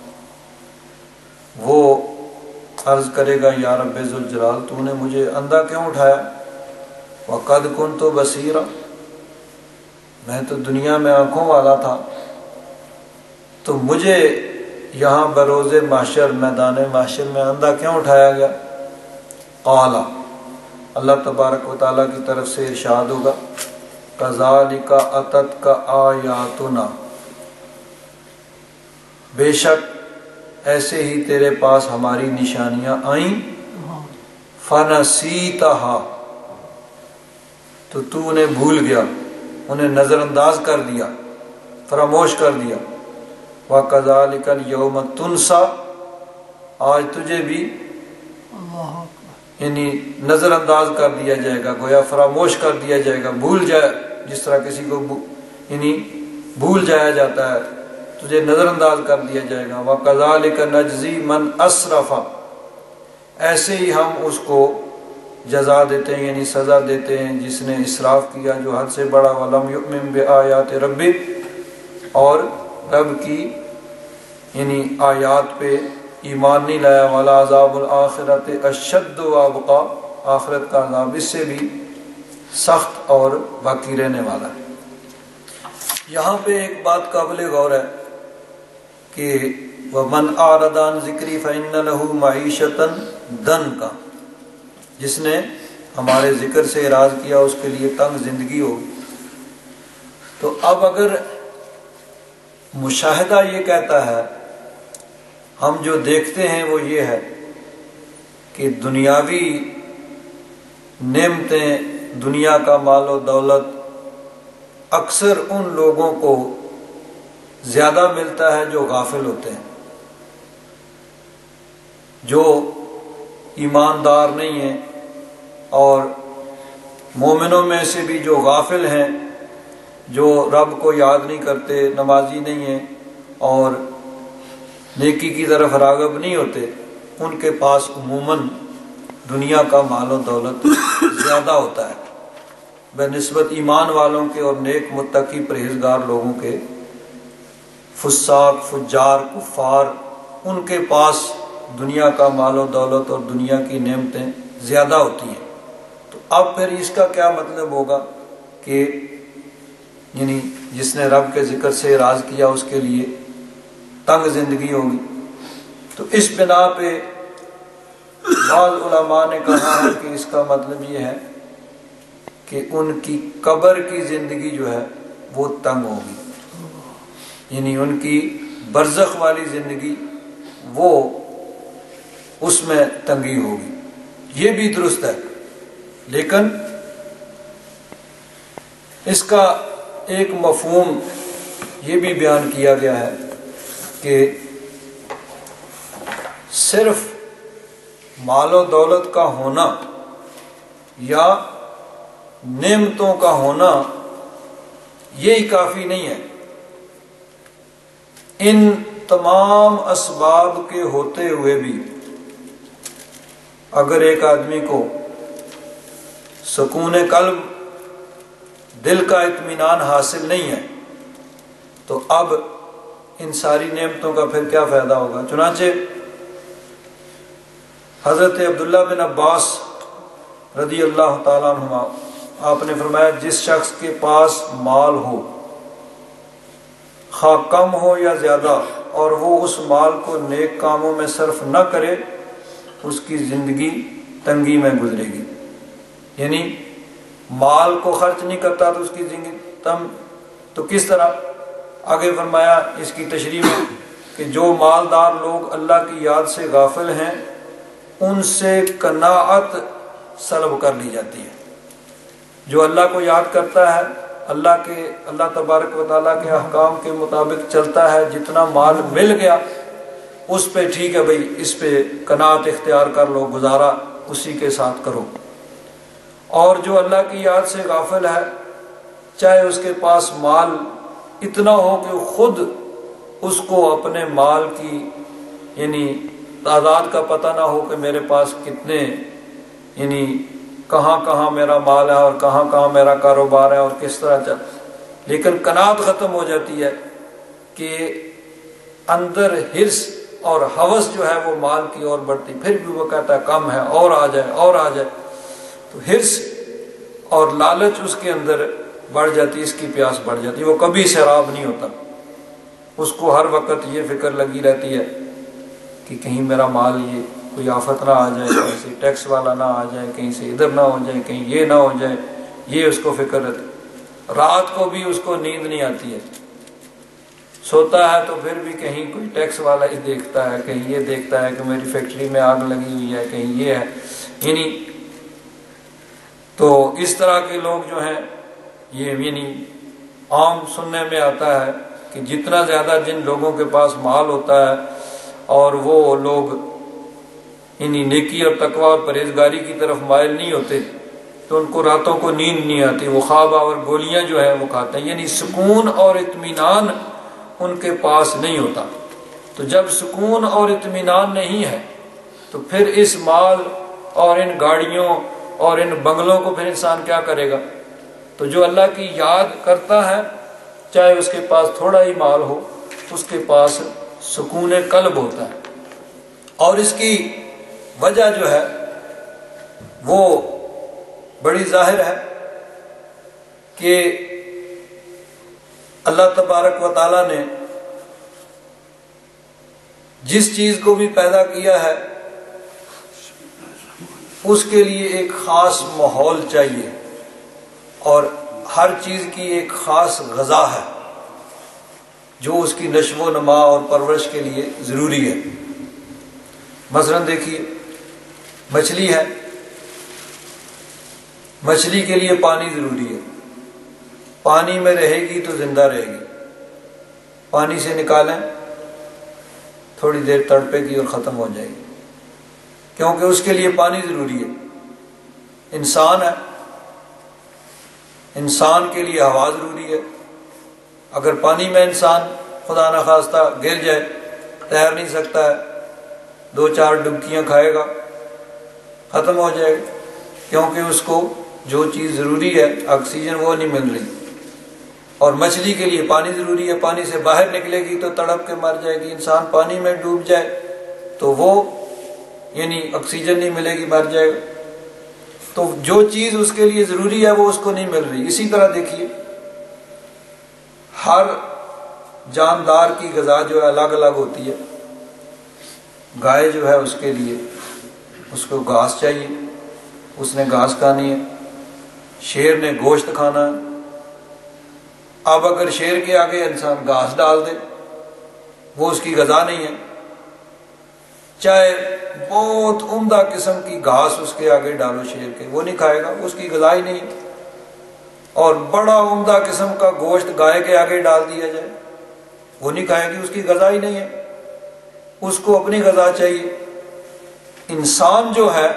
وہ عرض کرے گا یا رب ذوالجلال تو نے مجھے اندھا کیوں اٹھایا؟ وقد کنت بصیرا، میں تو دنیا میں آنکھوں والا تھا، تو مجھے یہاں بروز محشر، میدان محشر میں اندھا کیوں اٹھایا گیا؟ قال، اللہ تبارک و تعالیٰ کی طرف سے ارشاد ہوگا، کذالک اتتک آیاتنا، بے شک ایسے ہی تیرے پاس ہماری نشانیاں آئیں، فنسیتہا، تو انہیں بھول گیا، انہیں نظر انداز کر دیا، فراموش کر دیا۔ وَكَذَلِكَ الْيَوْمَ تُنْسَى، آج تجھے بھی یعنی نظر انداز کر دیا جائے گا، گویا فراموش کر دیا جائے گا، بھول جائے، جس طرح کسی کو یعنی بھول جایا جاتا ہے، تجھے نظر انداز کر دیا جائے گا۔ وَكَذَلِكَ نَجْزِي مَنْ أَسْرَفَ، ایسے ہی ہم اس کو جزا دیتے ہیں، یعنی سزا دیتے ہیں جس نے اسراف کیا، جو حد سے بڑا۔ وَلَمْ يُؤْمِنْ بِآيَاتِ رَبِّهِ، اور رب کی یعنی آیات پہ ایمان نہیں لایا۔ وَلَا عَذَابُ الْآخِرَةِ أَشَدُّ وَأَبْقَىٰ، آخرت کا عذاب اس سے بھی سخت اور باقی رہنے والا ہے۔ یہاں پہ ایک بات قابل غور ہے کہ وَمَنْ أَعْرَضَ عَنْ ذِكْرِي فَإِنَّ لَهُ مَعِيشَةً ضَنْكًا، جس نے ہمارے ذکر سے اعراض کیا اس کے لیے تنگ زندگی ہوگی۔ تو اب اگر مشاہدہ یہ کہتا ہے، ہم جو دیکھتے ہیں وہ یہ ہے کہ دنیاوی نعمتیں، دنیا کا مال و دولت اکثر ان لوگوں کو زیادہ ملتا ہے جو غافل ہوتے ہیں، جو ایماندار نہیں ہیں، اور مومنوں میں سے بھی جو غافل ہیں، جو رب کو یاد نہیں کرتے، نمازی نہیں ہیں اور نیکی کی طرف راغب نہیں ہوتے، ان کے پاس عموماً دنیا کا مال و دولت زیادہ ہوتا ہے بہ نسبت ایمان والوں کے اور نیک متقی پرہیزگار لوگوں کے۔ فساق، فجار، کفار، ان کے پاس دنیا کا مال و دولت اور دنیا کی نعمتیں زیادہ ہوتی ہیں۔ تو اب پھر اس کا کیا مطلب ہوگا کہ یعنی جس نے رب کے ذکر سے اعراض کیا اس کے لیے تنگ زندگی ہوگی. تو اس بنا پہ بعض علماء نے کہا ہے کہ اس کا مطلب یہ ہے کہ ان کی قبر کی زندگی جو ہے وہ تنگ ہوگی، یعنی ان کی برزخ والی زندگی وہ اس میں تنگی ہوگی. یہ بھی درست ہے، لیکن اس کا ایک مفہوم یہ بھی بیان کیا گیا ہے کہ صرف مال و دولت کا ہونا یا نعمتوں کا ہونا یہی کافی نہیں ہے. ان تمام اسباب کے ہوتے ہوئے بھی اگر ایک آدمی کو سکون قلب، دل کا اطمینان حاصل نہیں ہے تو اب ان ساری نعمتوں کا پھر کیا فائدہ ہوگا. چنانچہ حضرت عبداللہ بن عباس رضی اللہ تعالیٰ عنہما آپ نے فرمایا جس شخص کے پاس مال ہو، خواہ کم ہو یا زیادہ، اور وہ اس مال کو نیک کاموں میں صرف نہ کرے، اس کی زندگی تنگی میں گزرے گی. یعنی مال کو خرچ نہیں کرتا تو اس کی زندگی تو کس طرح؟ آگے فرمایا اس کی تشریح میں کہ جو مالدار لوگ اللہ کی یاد سے غافل ہیں ان سے قناعت سلب کر لی جاتی ہے. جو اللہ کو یاد کرتا ہے، اللہ تبارک و تعالیٰ کے احکام کے مطابق چلتا ہے، جتنا مال مل گیا اس پہ ٹھیک ہے بھائی، اس پہ قناعت اختیار کر لو، گزارا اسی کے ساتھ کرو. اور جو اللہ کی یاد سے غافل ہے، چاہے اس کے پاس مال اتنا ہو کہ خود اس کو اپنے مال کی یعنی تعداد کا پتہ نہ ہو کہ میرے پاس کتنے، یعنی کہاں کہاں میرا مال ہے اور کہاں کہاں میرا کاروبار ہے اور کس طرح چل، لیکن قناعت ختم ہو جاتی ہے کہ اندر حرص اور ہوس جو ہے وہ مال کی اور بڑھتی، پھر بھی وہ کہتا ہے کم ہے اور آ جائے اور آ جائے. تو حرص اور لالچ اس کے اندر بڑھ جاتی، اس کی پیاس بڑھ جاتی، وہ کبھی سیراب نہیں ہوتا. اس کو ہر وقت یہ فکر لگی رہتی ہے کہ کہیں میرا مال یہ کوئی آفت نہ آ جائے، کہیں سے ٹیکس والا نہ آ جائے، کہیں سے ادھر نہ ہو جائے، کہیں یہ نہ ہو جائے، یہ اس کو فکر رہتی. رات کو بھی اس کو نیند نہیں آتی ہے، سوتا ہے تو پھر بھی کہیں کوئی ٹیکس والا ہی دیکھتا ہے، کہیں یہ دیکھتا ہے کہ میری فیکٹری میں آگ لگی ہوئی ہے، کہیں یہ ہے. یعنی تو اس طرح کے لوگ جو ہیں یہ یعنی عام سننے میں آتا ہے کہ جتنا زیادہ جن لوگوں کے پاس مال ہوتا ہے اور وہ لوگ یعنی نیکی اور تقوی اور پرہیزگاری کی طرف مائل نہیں ہوتے تو ان کو راتوں کو نیند نہیں آتی، وہ خواب اور گولیاں جو ہیں وہ کھاتے ہیں، یعنی سکون اور اطمینان ان کے پاس نہیں ہوتا. تو جب سکون اور اطمینان نہیں ہے تو پھر اس مال اور ان گاڑیوں اور ان بنگلوں کو پھر انسان کیا کرے گا. تو جو اللہ کی یاد کرتا ہے چاہے اس کے پاس تھوڑا ہی مال ہو، اس کے پاس سکون قلب ہوتا ہے. اور اس کی وجہ جو ہے وہ بڑی ظاہر ہے کہ اللہ تبارک و تعالیٰ نے جس چیز کو بھی پیدا کیا ہے اس کے لیے ایک خاص ماحول چاہیے اور ہر چیز کی ایک خاص غذا ہے جو اس کی نشو و نما اور پرورش کے لیے ضروری ہے. مثلا دیکھیے مچھلی ہے، مچھلی کے لیے پانی ضروری ہے، پانی میں رہے گی تو زندہ رہے گی. پانی سے نکالیں تھوڑی دیر تڑپے گی اور ختم ہو جائے گی، کیونکہ اس کے لیے پانی ضروری ہے. انسان ہے، انسان کے لیے ہوا ضروری ہے. اگر پانی میں انسان خدا نخواستہ گر جائے، تیر نہیں سکتا ہے، 2-4 ڈبکیاں کھائے گا، ختم ہو جائے گا، کیونکہ اس کو جو چیز ضروری ہے آکسیجن وہ نہیں مل رہی. اور مچھلی کے لیے پانی ضروری ہے، پانی سے باہر نکلے گی تو تڑپ کے مر جائے گی. انسان پانی میں ڈوب جائے تو وہ یعنی آکسیجن نہیں ملے گی، مر جائے گا. تو جو چیز اس کے لیے ضروری ہے وہ اس کو نہیں مل رہی. اسی طرح دیکھیے ہر جاندار کی غذا جو ہے الگ الگ ہوتی ہے. گائے جو ہے اس کے لیے اس کو گھاس چاہیے، اس نے گھاس کھانی ہے. شیر نے گوشت کھانا ہے. اب اگر شیر کے آگے انسان گھاس ڈال دے وہ اس کی غذا نہیں ہے. چاہے بہت عمدہ قسم کی گھاس اس کے آگے ڈالو شیر کے، وہ نہیں کھائے گا، اس کی غذا ہی نہیں ہے. اور بڑا عمدہ قسم کا گوشت گائے کے آگے ڈال دیا جائے وہ نہیں کھائے گی، اس کی غذا ہی نہیں ہے. اس کو اپنی غذا چاہیے. انسان جو ہے،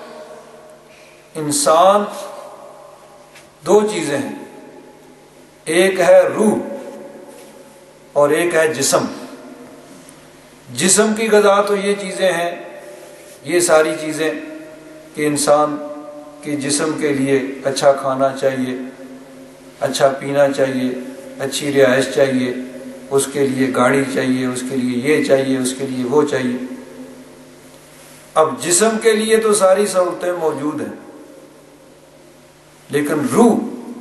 انسان دو چیزیں ہیں، ایک ہے روح اور ایک ہے جسم. جسم کی غذا تو یہ چیزیں ہیں، یہ ساری چیزیں کہ انسان کے جسم کے لیے اچھا کھانا چاہیے، اچھا پینا چاہیے، اچھی رہائش چاہیے، اس کے لیے گاڑی چاہیے، اس کے لیے یہ چاہیے، اس کے لیے وہ چاہیے. اب جسم کے لیے تو ساری سہولتیں موجود ہیں، لیکن روح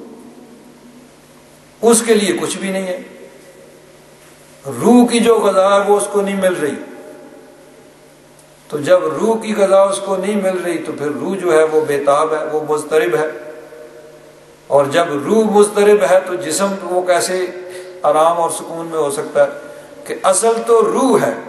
اس کے لیے کچھ بھی نہیں ہے. روح کی جو غذا ہے وہ اس کو نہیں مل رہی. تو جب روح کی غذا اس کو نہیں مل رہی تو پھر روح جو ہے وہ بےتاب ہے، وہ مضطرب ہے. اور جب روح مضطرب ہے تو جسم وہ کیسے آرام اور سکون میں ہو سکتا ہے؟ کہ اصل تو روح ہے،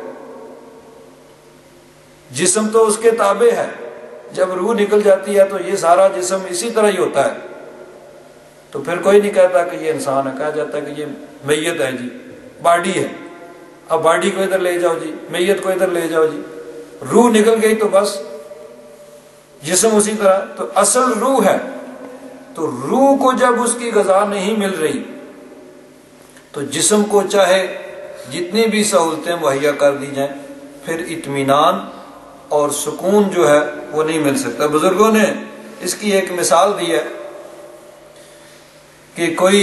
جسم تو اس کے تابع ہے. جب روح نکل جاتی ہے تو یہ سارا جسم اسی طرح ہی ہوتا ہے. تو پھر کوئی نہیں کہتا کہ یہ انسان ہے، کہا جاتا ہے کہ یہ میت ہے جی، باڈی ہے. اب باڈی کو ادھر لے جاؤ جی، میت کو ادھر لے جاؤ جی. روح نکل گئی تو بس جسم اسی طرح. تو اصل روح ہے. تو روح کو جب اس کی غذا نہیں مل رہی تو جسم کو چاہے جتنی بھی سہولتیں مہیا کر دی جائیں پھر اطمینان اور سکون جو ہے وہ نہیں مل سکتا. بزرگوں نے اس کی ایک مثال دی ہے کہ کوئی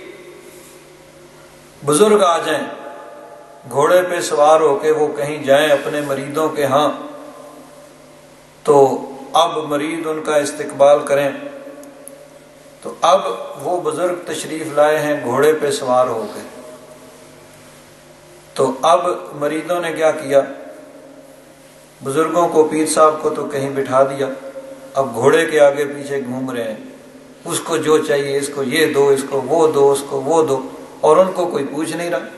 بزرگ آ جائیں گھوڑے پہ سوار ہو کے، وہ کہیں جائیں اپنے مریدوں کے ہاں، تو اب مریض ان کا استقبال کریں. تو اب وہ بزرگ تشریف لائے ہیں گھوڑے پہ سوار ہو کے. تو اب مریدوں نے کیا کیا، بزرگوں کو، پیر صاحب کو تو کہیں بٹھا دیا، اب گھوڑے کے آگے پیچھے گھوم رہے ہیں. اس کو جو چاہیے، اس کو یہ دو، اس کو وہ دو، اس کو وہ دو، اور ان کو کوئی پوچھ نہیں رہا.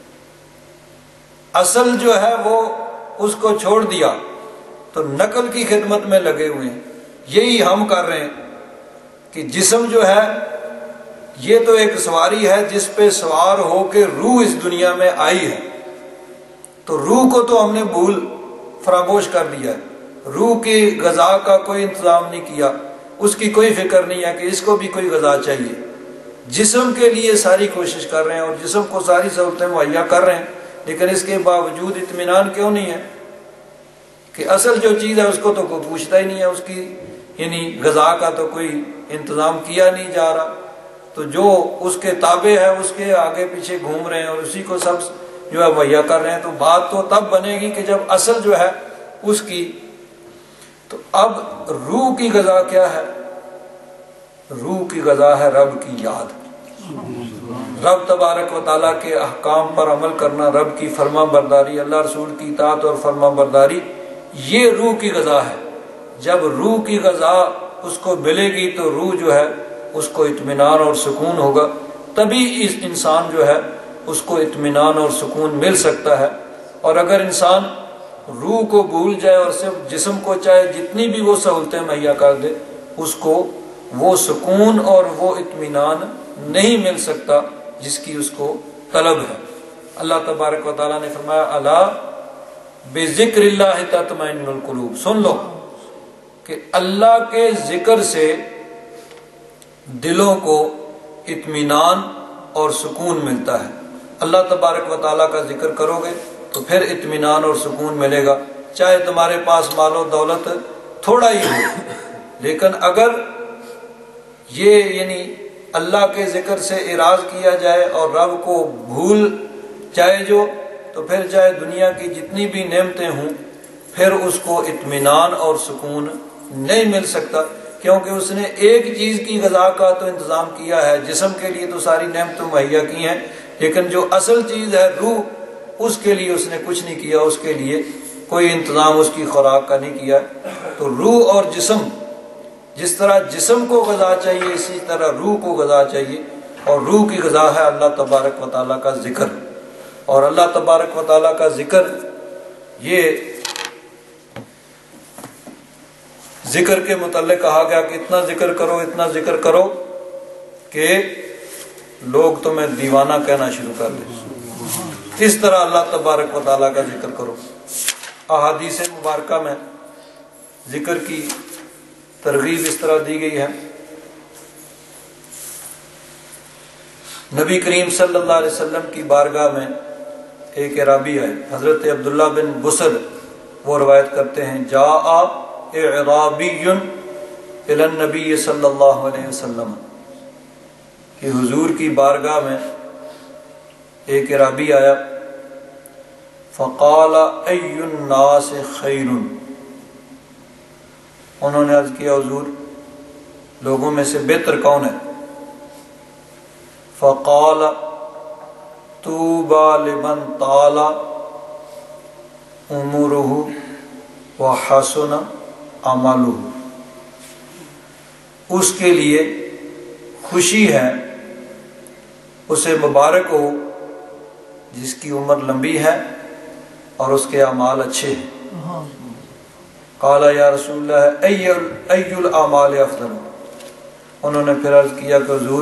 اصل جو ہے وہ اس کو چھوڑ دیا تو نقل کی خدمت میں لگے ہوئے ہیں. یہی ہم کر رہے ہیں کہ جسم جو ہے یہ تو ایک سواری ہے جس پہ سوار ہو کے روح اس دنیا میں آئی ہے. تو روح کو تو ہم نے بھول فراموش کر دیا ہے. روح کی غذا کا کوئی انتظام نہیں کیا، اس کی کوئی فکر نہیں ہے کہ اس کو بھی کوئی غذا چاہیے. جسم کے لیے ساری کوشش کر رہے ہیں اور جسم کو ساری سہولتیں مہیا کر رہے ہیں، لیکن اس کے باوجود اطمینان کیوں نہیں ہے؟ کہ اصل جو چیز ہے اس کو تو کوئی پوچھتا ہی نہیں ہے، اس کی یعنی غذا کا تو کوئی انتظام کیا نہیں جا رہا. تو جو اس کے تابع ہے اس کے آگے پیچھے گھوم رہے ہیں اور اسی کو سب جو ہے مہیا کر رہے ہیں. تو بات تو تب بنے گی کہ جب اصل جو ہے اس کی. تو اب روح کی غذا کیا ہے؟ روح کی غذا ہے رب کی یاد، رب تبارک و تعالیٰ کے احکام پر عمل کرنا، رب کی فرما برداری، اللہ رسول کی اطاعت اور فرما برداری، یہ روح کی غذا ہے. جب روح کی غذا اس کو ملے گی تو روح جو ہے اس کو اطمینان اور سکون ہوگا. تبھی اس انسان جو ہے اس کو اطمینان اور سکون مل سکتا ہے. اور اگر انسان روح کو بھول جائے اور صرف جسم کو چاہے جتنی بھی وہ سہولتیں مہیا کر دے، اس کو وہ سکون اور وہ اطمینان نہیں مل سکتا جس کی اس کو طلب ہے. اللہ تبارک و تعالیٰ نے فرمایا الا بذکر اللہ تطمئن القلوب. سن لو کہ اللہ کے ذکر سے دلوں کو اطمینان اور سکون ملتا ہے. اللہ تبارک و تعالیٰ کا ذکر کرو گے تو پھر اطمینان اور سکون ملے گا. چاہے تمہارے پاس مال و دولت تھوڑا ہی ہو، لیکن اگر یہ یعنی اللہ کے ذکر سے اعراض کیا جائے اور رب کو بھول جائے جو، تو پھر چاہے دنیا کی جتنی بھی نعمتیں ہوں پھر اس کو اطمینان اور سکون نہیں مل سکتا. کیونکہ اس نے ایک چیز کی غذا کا تو انتظام کیا ہے، جسم کے لیے تو ساری نعمتیں مہیا کی ہیں، لیکن جو اصل چیز ہے روح، اس کے لیے اس نے کچھ نہیں کیا، اس کے لیے کوئی انتظام اس کی خوراک کا نہیں کیا۔ تو روح اور جسم، جس طرح جسم کو غذا چاہیے اسی طرح روح کو غذا چاہیے، اور روح کی غذا ہے اللہ تبارک و تعالیٰ کا ذکر۔ اور اللہ تبارک و تعالیٰ کا ذکر، یہ ذکر کے متعلق کہا گیا کہ اتنا ذکر کرو، اتنا ذکر کرو کہ لوگ تمہیں دیوانہ کہنا شروع کر دیں۔ اس طرح اللہ تبارک و تعالیٰ کا ذکر کرو۔ احادیث مبارکہ میں ذکر کی ترغیب اس طرح دی گئی ہے۔ نبی کریم صلی اللہ علیہ وسلم کی بارگاہ میں ایک اعرابی آئے، حضرت عبداللہ بن بسر، وہ روایت کرتے ہیں، جاء اعرابی الی النبی صلی اللہ علیہ وسلم، کہ حضور کی بارگاہ میں ایک اعرابی آیا، فقال ای الناس خیر، انہوں نے عرض کیا حضور لوگوں میں سے بہتر کون ہے؟ فقال طوبى لمن طال عمره وحسن عمله، اس کے لیے خوشی ہے، اسے مبارک ہو جس کی عمر لمبی ہے اور اس کے اعمال اچھے ہیں۔ قال یا رسول اللہ ای الاعمال افضل، انہوں نے پھر عرض کیا کہ حضور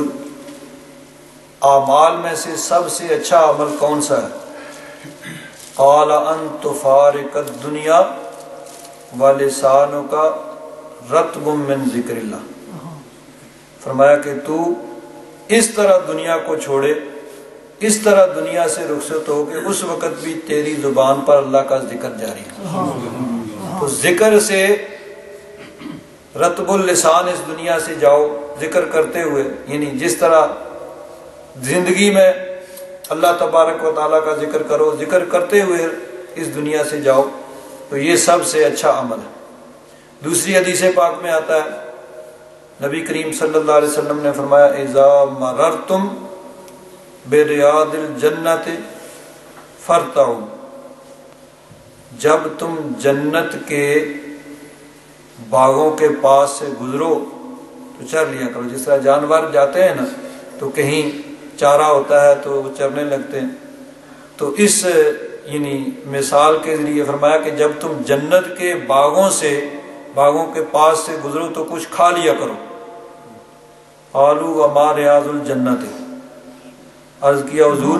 اعمال میں سے سب سے اچھا عمل کون سا ہے؟ قال ان تفارق الدنیا ولسانک رطب من ذکر اللہ، فرمایا کہ تو اس طرح دنیا کو چھوڑے، اس طرح دنیا سے رخصت ہو کہ اس وقت بھی تیری زبان پر اللہ کا ذکر جاری ہے۔ تو ذکر سے رطب اللسان، اس دنیا سے جاؤ ذکر کرتے ہوئے، یعنی جس طرح زندگی میں اللہ تبارک و تعالیٰ کا ذکر کرو، ذکر کرتے ہوئے اس دنیا سے جاؤ، تو یہ سب سے اچھا عمل ہے۔ دوسری حدیث پاک میں آتا ہے، نبی کریم صلی اللہ علیہ وسلم نے فرمایا اذا مررتم بریاض الجنت فارتعوا، جب تم جنت کے باغوں کے پاس سے گزرو تو چر لیا کرو۔ جس طرح جانور جاتے ہیں نا تو کہیں چارہ ہوتا ہے تو وہ چرنے لگتے ہیں، تو اس یعنی مثال کے ذریعے فرمایا کہ جب تم جنت کے باغوں کے پاس سے گزرو تو کچھ کھا لیا کرو۔ قالوا وما ریاض الجنت، عرض کیا حضور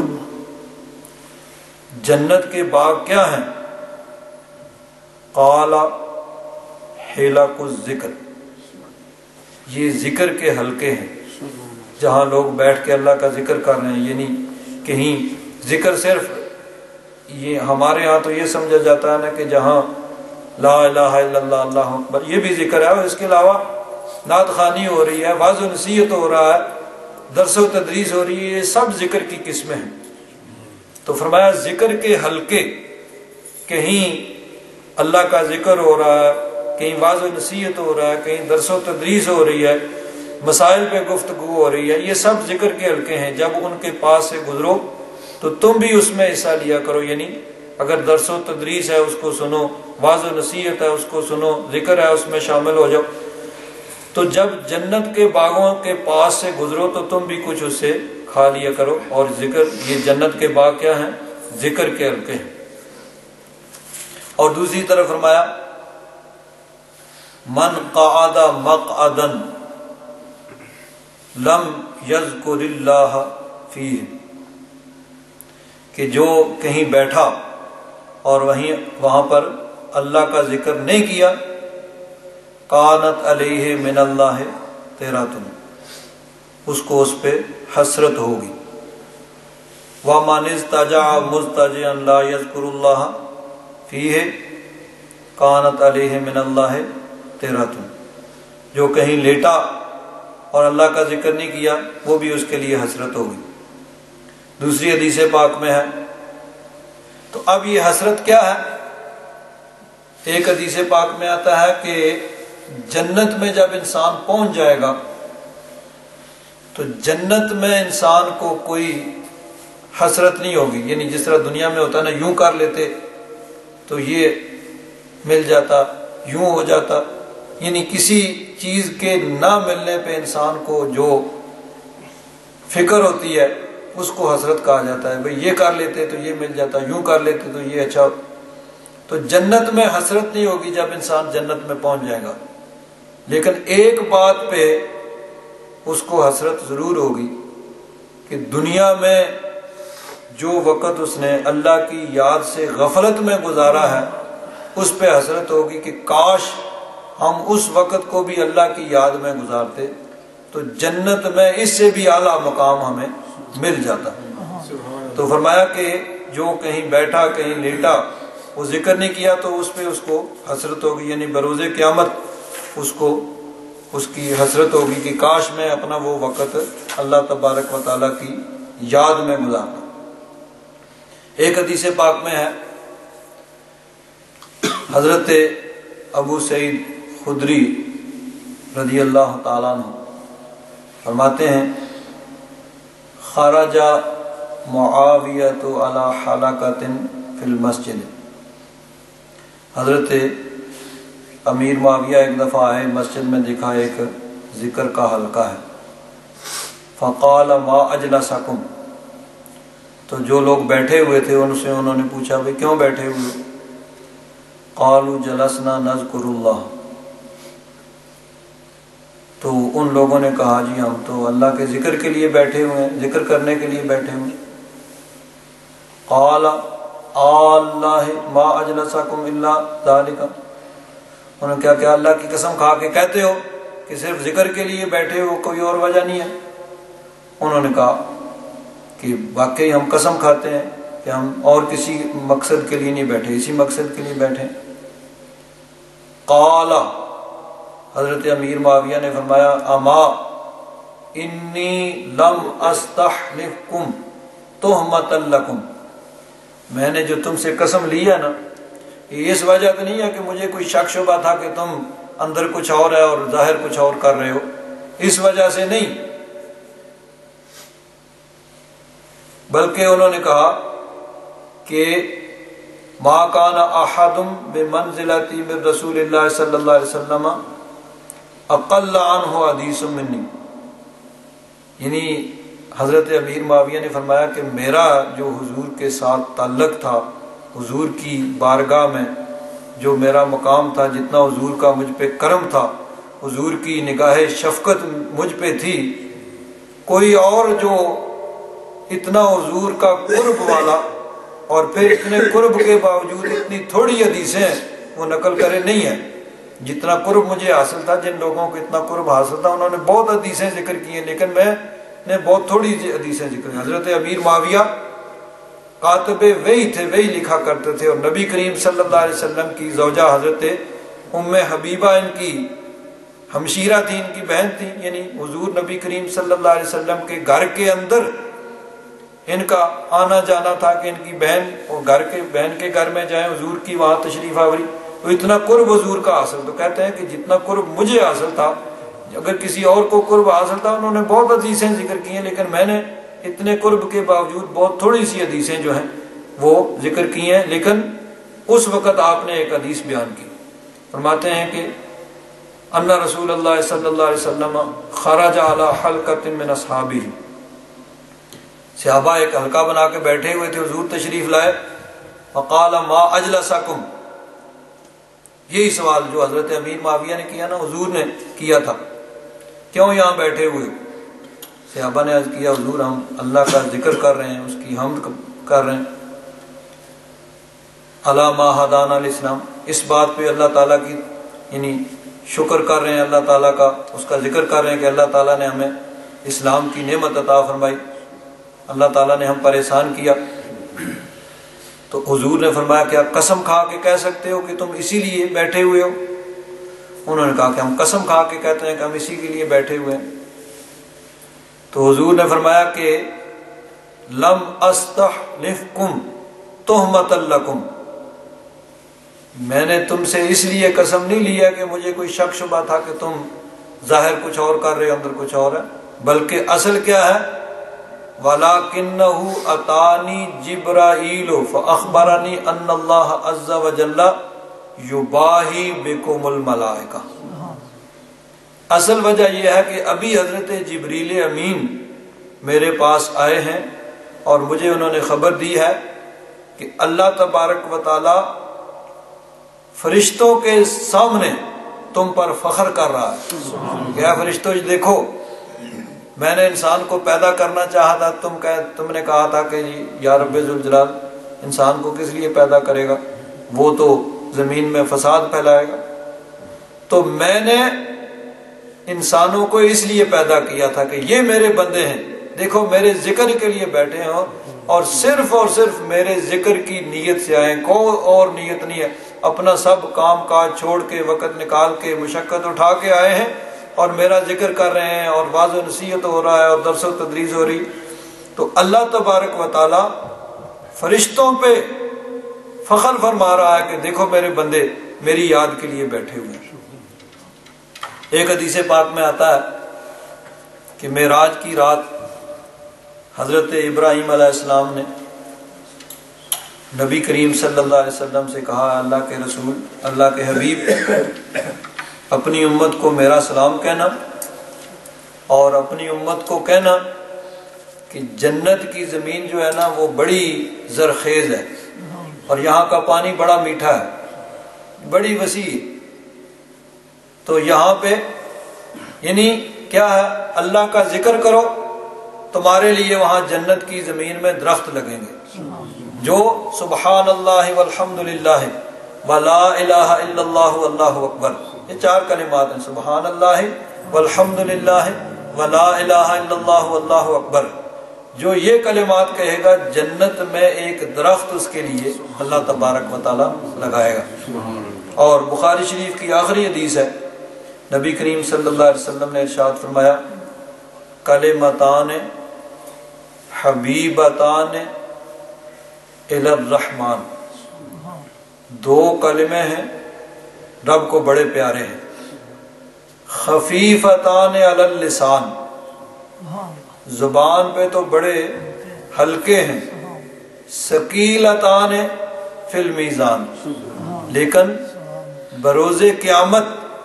جنت کے باغ کیا ہیں؟ قال حلق الذکر، یہ ذکر کے حلقے ہیں جہاں لوگ بیٹھ کے اللہ کا ذکر کر رہے ہیں۔ یعنی کہیں ذکر صرف یہ ہمارے ہاں تو یہ سمجھا جاتا ہے نا کہ جہاں لا الہ الا اللہ اللہ اکبر، یہ بھی ذکر ہے، اور اس کے علاوہ نعت خوانی ہو رہی ہے، واعظ و نصیحت ہو رہا ہے، درس و تدریس ہو رہی ہے، یہ سب ذکر کی قسمیں ہیں۔ تو فرمایا ذکر کے حلقے، کہیں اللہ کا ذکر ہو رہا ہے، کہیں واعظ و نصیحت ہو رہا ہے، کہیں درس و تدریس ہو رہی ہے، مسائل پہ گفتگو ہو رہی ہے، یہ سب ذکر کے حلقے ہیں۔ جب ان کے پاس سے گزرو تو تم بھی اس میں حصہ لیا کرو، یعنی اگر درس و تدریس ہے اس کو سنو، واعظ و نصیحت ہے اس کو سنو، ذکر ہے اس میں شامل ہو جاؤ۔ تو جب جنت کے باغوں کے پاس سے گزرو تو تم بھی کچھ اس سے کھا لیا کرو۔ اور ذکر، یہ جنت کے باغ کیا ہیں؟ ذکر کے حلقے ہیں۔ اور دوسری طرف فرمایا من قعد مقعدا لم یذکر اللہ فیہ، کہ جو کہیں بیٹھا اور وہاں پر اللہ کا ذکر نہیں کیا، کانت علیہ من اللہ تیراتن، اس کو اس پہ حسرت ہوگی۔ وَمَنِ اسْتَجَعَ مُسْتَجِعًا لَا يَذْكُرُ اللَّهَ فِيهِ کانت علیہ من اللہ تیراتن، جو کہیں لیٹا اور اللہ کا ذکر نہیں کیا وہ بھی اس کے لیے حسرت ہوگی۔ دوسری حدیث پاک میں ہے۔ تو اب یہ حسرت کیا ہے؟ ایک حدیث پاک میں آتا ہے کہ جنت میں جب انسان پہنچ جائے گا تو جنت میں انسان کو کوئی حسرت نہیں ہوگی. یعنی جس طرح دنیا میں ہوتا ہے نا، یوں کر لیتے تو یہ مل جاتا، یوں ہو جاتا. یعنی کسی چیز کے نہ ملنے پہ انسان کو جو فکر ہوتی ہے اس کو حسرت کہا جاتا ہے. بھئی یہ کر لیتے تو یہ مل جاتا، یوں کر لیتے تو یہ اچھا. تو جنت میں حسرت نہیں ہوگی جب انسان جنت میں پہنچ جائے گا. لیکن ایک بات پہ اس کو حسرت ضرور ہوگی کہ دنیا میں جو وقت اس نے اللہ کی یاد سے غفلت میں گزارا ہے اس پہ حسرت ہوگی کہ کاش ہم اس وقت کو بھی اللہ کی یاد میں گزارتے تو جنت میں اس سے بھی اعلیٰ مقام ہمیں مل جاتا. تو فرمایا کہ جو کہیں بیٹھا کہیں لیٹا وہ ذکر نہیں کیا تو اس پہ اس کو حسرت ہوگی. یعنی بروز قیامت اس کو اس کی حسرت ہوگی کہ کاش میں اپنا وہ وقت اللہ تبارک و تعالیٰ کی یاد میں گزارتا. ایک حدیث پاک میں ہے، حضرت ابو سعید خدری رضی اللہ تعالیٰ عنہ فرماتے ہیں خرج معاویۃ علی حلقۃ فی المسجد. حضرت امیر معاویہ ایک دفعہ آئے مسجد میں، دیکھا ایک ذکر کا حلقہ ہے. فقال ما اجلسکم، تو جو لوگ بیٹھے ہوئے تھے ان سے انہوں نے پوچھا بھئی کیوں بیٹھے ہوئے؟ قالوا جلسنا نذکر اللہ، تو ان لوگوں نے کہا جی ہم تو اللہ کے ذکر کے لیے بیٹھے ہوئے ہیں، ذکر کرنے کے لیے بیٹھے ہوئے ہیں. قال اللہ ما اجلسکم الا ذالک، انہوں نے کیا اللہ کی قسم کھا کے کہتے ہو کہ صرف ذکر کے لیے بیٹھے ہو، کوئی اور وجہ نہیں ہے؟ انہوں نے کہا کہ واقعی ہم قسم کھاتے ہیں کہ ہم اور کسی مقصد کے لیے نہیں بیٹھے، اسی مقصد کے لیے بیٹھے. قال، حضرت امیر معاویہ نے فرمایا اما انی لم استحلفکم تہمۃ لکم، میں نے جو تم سے قسم لی ہے نا، یہ اس وجہ تو نہیں ہے کہ مجھے کوئی شک شبہ تھا کہ تم اندر کچھ اور ہے اور ظاہر کچھ اور کر رہے ہو، اس وجہ سے نہیں، بلکہ انہوں نے کہا کہ ما کان احد بمنزلتی من رسول اللہ صلی اللہ علیہ وسلم اقل عنہ حدیث منی. یعنی حضرت امیر معاویہ نے فرمایا کہ میرا جو حضور کے ساتھ تعلق تھا، حضور کی بارگاہ میں جو میرا مقام تھا، جتنا حضور کا مجھ پہ کرم تھا، حضور کی نگاہ شفقت مجھ پہ تھی، کوئی اور جو اتنا حضور کا قرب والا اور پھر اتنے قرب کے باوجود اتنی تھوڑی حدیثیں وہ نقل کرے نہیں ہے جتنا قرب مجھے حاصل تھا. جن لوگوں کو اتنا قرب حاصل تھا انہوں نے بہت حدیثیں ذکر کی ہیں، لیکن میں نے بہت تھوڑی حدیثیں ذکر کی. حضرت امیر معاویہ کاتب وحی تھے، وحی لکھا کرتے تھے، اور نبی کریم صلی اللہ علیہ وسلم کی زوجہ حضرت ام حبیبہ ان کی ہمشیرہ تھی، ان کی بہن تھی. یعنی حضور نبی کریم صلی اللہ علیہ وسلم کے گھر کے اندر ان کا آنا جانا تھا کہ ان کی بہن اور بہن کے گھر میں جائیں، حضور کی وہاں تشریف آوری. تو اتنا قرب حضور کا حاصل، تو کہتے ہیں کہ جتنا قرب مجھے حاصل تھا، اگر کسی اور کو قرب حاصل تھا انہوں نے بہت حدیثیں ذکر کی ہیں، لیکن میں نے اتنے قرب کے باوجود بہت تھوڑی سی حدیثیں جو ہیں وہ ذکر کی ہیں. لیکن اس وقت آپ نے ایک حدیث بیان کی. فرماتے ہیں کہ ان رسول اللہ صلی اللہ علیہ وسلم خرج علی حلقۃ من اصحابہ، صحابہ ایک حلقہ بنا کے بیٹھے ہوئے تھے، حضور تشریف لائے. فقال ما اجلسکم، یہی سوال جو حضرت امیر معاویہ نے کیا نا، حضور نے کیا تھا، کیوں یہاں بیٹھے ہوئے؟ صحابہ نے عرض کیا حضور ہم اللہ کا ذکر کر رہے ہیں، اس کی حمد کر رہے ہیں. علی ما ہدانا الاسلام، اس بات پہ اللہ تعالیٰ کی یعنی شکر کر رہے ہیں، اللہ تعالیٰ کا اس کا ذکر کر رہے ہیں کہ اللہ تعالیٰ نے ہمیں اسلام کی نعمت عطا فرمائی، اللہ تعالیٰ نے ہم پر احسان کیا. تو حضور نے فرمایا کیا قسم کھا کے کہہ سکتے ہو کہ تم اسی لیے بیٹھے ہوئے ہو؟ انہوں نے کہا کہ ہم قسم کھا کے کہتے ہیں کہ ہم اسی کے لیے بیٹھے ہوئے ہیں. تو حضور نے فرمایا کہ لم استحلفکم تہمۃ لکم، میں نے تم سے اس لیے قسم نہیں لیا کہ مجھے کوئی شک شبہ تھا کہ تم ظاہر کچھ اور کر رہے اندر کچھ اور ہے، بلکہ اصل کیا ہے، وَلَكِنَّهُ أَتَانِي جِبْرَائِيلُ فَأَخْبَرَنِي أَنَّ اللَّهَ عَزَّ وَجَلَّ يُبَاهِي بِكُمُ الْمَلَائِكَةَ۔ اصل وجہ یہ ہے کہ ابھی حضرت جبریل امین میرے پاس آئے ہیں اور مجھے انہوں نے خبر دی ہے کہ اللہ تبارک و تعالی فرشتوں کے سامنے تم پر فخر کر رہا ہے کہ اے فرشتوں دیکھو، میں نے انسان کو پیدا کرنا چاہا تھا، تم نے کہا تھا کہ یا رب ذوالجلال انسان کو کس لیے پیدا کرے گا، وہ تو زمین میں فساد پھیلائے گا، تو میں نے انسانوں کو اس لیے پیدا کیا تھا کہ یہ میرے بندے ہیں، دیکھو میرے ذکر کے لیے بیٹھے ہیں اور صرف میرے ذکر کی نیت سے آئے، کوئی اور نیت نہیں ہے، اپنا سب کام کاج چھوڑ کے وقت نکال کے مشقت اٹھا کے آئے ہیں اور میرا ذکر کر رہے ہیں اور واعظ و نصیحت ہو رہا ہے اور درس و تدریس ہو رہی۔ تو اللہ تبارک و تعالی فرشتوں پہ فخر فرما رہا ہے کہ دیکھو میرے بندے میری یاد کے لیے بیٹھے ہوئے ہیں۔ ایک حدیث پاک میں آتا ہے کہ معراج کی رات حضرت ابراہیم علیہ السلام نے نبی کریم صلی اللہ علیہ وسلم سے کہا، اللہ کے رسول، اللہ کے حبیب، اپنی امت کو میرا سلام کہنا اور اپنی امت کو کہنا کہ جنت کی زمین جو ہے نا وہ بڑی زرخیز ہے اور یہاں کا پانی بڑا میٹھا ہے، بڑی وسیع، تو یہاں پہ یعنی کیا ہے، اللہ کا ذکر کرو تمہارے لیے وہاں جنت کی زمین میں درخت لگیں گے جو سبحان اللہ والحمد للہ ولا الہ الا اللہ واللہ اکبر، یہ 4 کلمات ہیں، سبحان اللہ والحمد للہ ولا الہ الا اللہ واللہ اکبر، جو یہ کلمات کہے گا جنت میں ایک درخت اس کے لیے اللہ تبارک و تعالی لگائے گا۔ اور بخاری شریف کی آخری حدیث ہے، نبی کریم صلی اللہ علیہ وسلم نے ارشاد فرمایا، کلمتان حبیبتان الی الرحمن، 2 کلمے ہیں رب کو بڑے پیارے ہیں، خفیفتان علی اللسان، زبان پہ تو بڑے ہلکے ہیں، ثقیلتان فی المیزان، لیکن بروز قیامت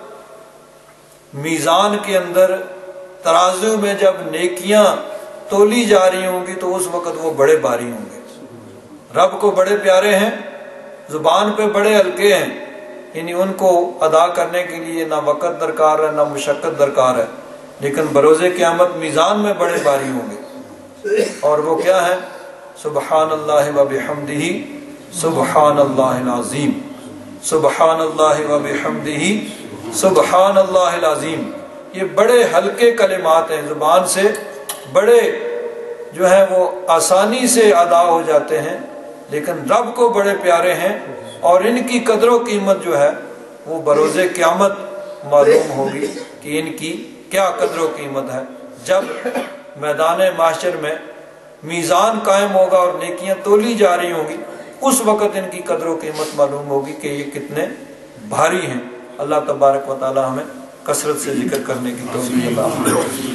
میزان کے اندر ترازو میں جب نیکیاں تولی جا رہی ہوں گی تو اس وقت وہ بڑے بھاری ہوں گے۔ رب کو بڑے پیارے ہیں، زبان پہ بڑے ہلکے ہیں، یعنی ان کو ادا کرنے کے لیے نہ وقت درکار ہے نہ مشقت درکار ہے، لیکن بروز قیامت میزان میں بڑے بھاری ہوں گے، اور وہ کیا ہے، سبحان اللہ و بحمدہ سبحان اللہ العظیم، سبحان اللہ و بحمدہ سبحان اللہ العظیم۔ یہ بڑے ہلکے کلمات ہیں، زبان سے بڑے جو ہیں وہ آسانی سے ادا ہو جاتے ہیں، لیکن رب کو بڑے پیارے ہیں، اور ان کی قدر و قیمت جو ہے وہ بروز قیامت معلوم ہوگی کہ ان کی کیا قدر و قیمت ہے۔ جب میدان محشر میں میزان قائم ہوگا اور نیکیاں تولی جا رہی ہوں گی، اس وقت ان کی قدر و قیمت معلوم ہوگی کہ یہ کتنے بھاری ہیں۔ اللہ تبارک و تعالی ہمیں کثرت سے ذکر کرنے کی توفیق عطا فرمائے۔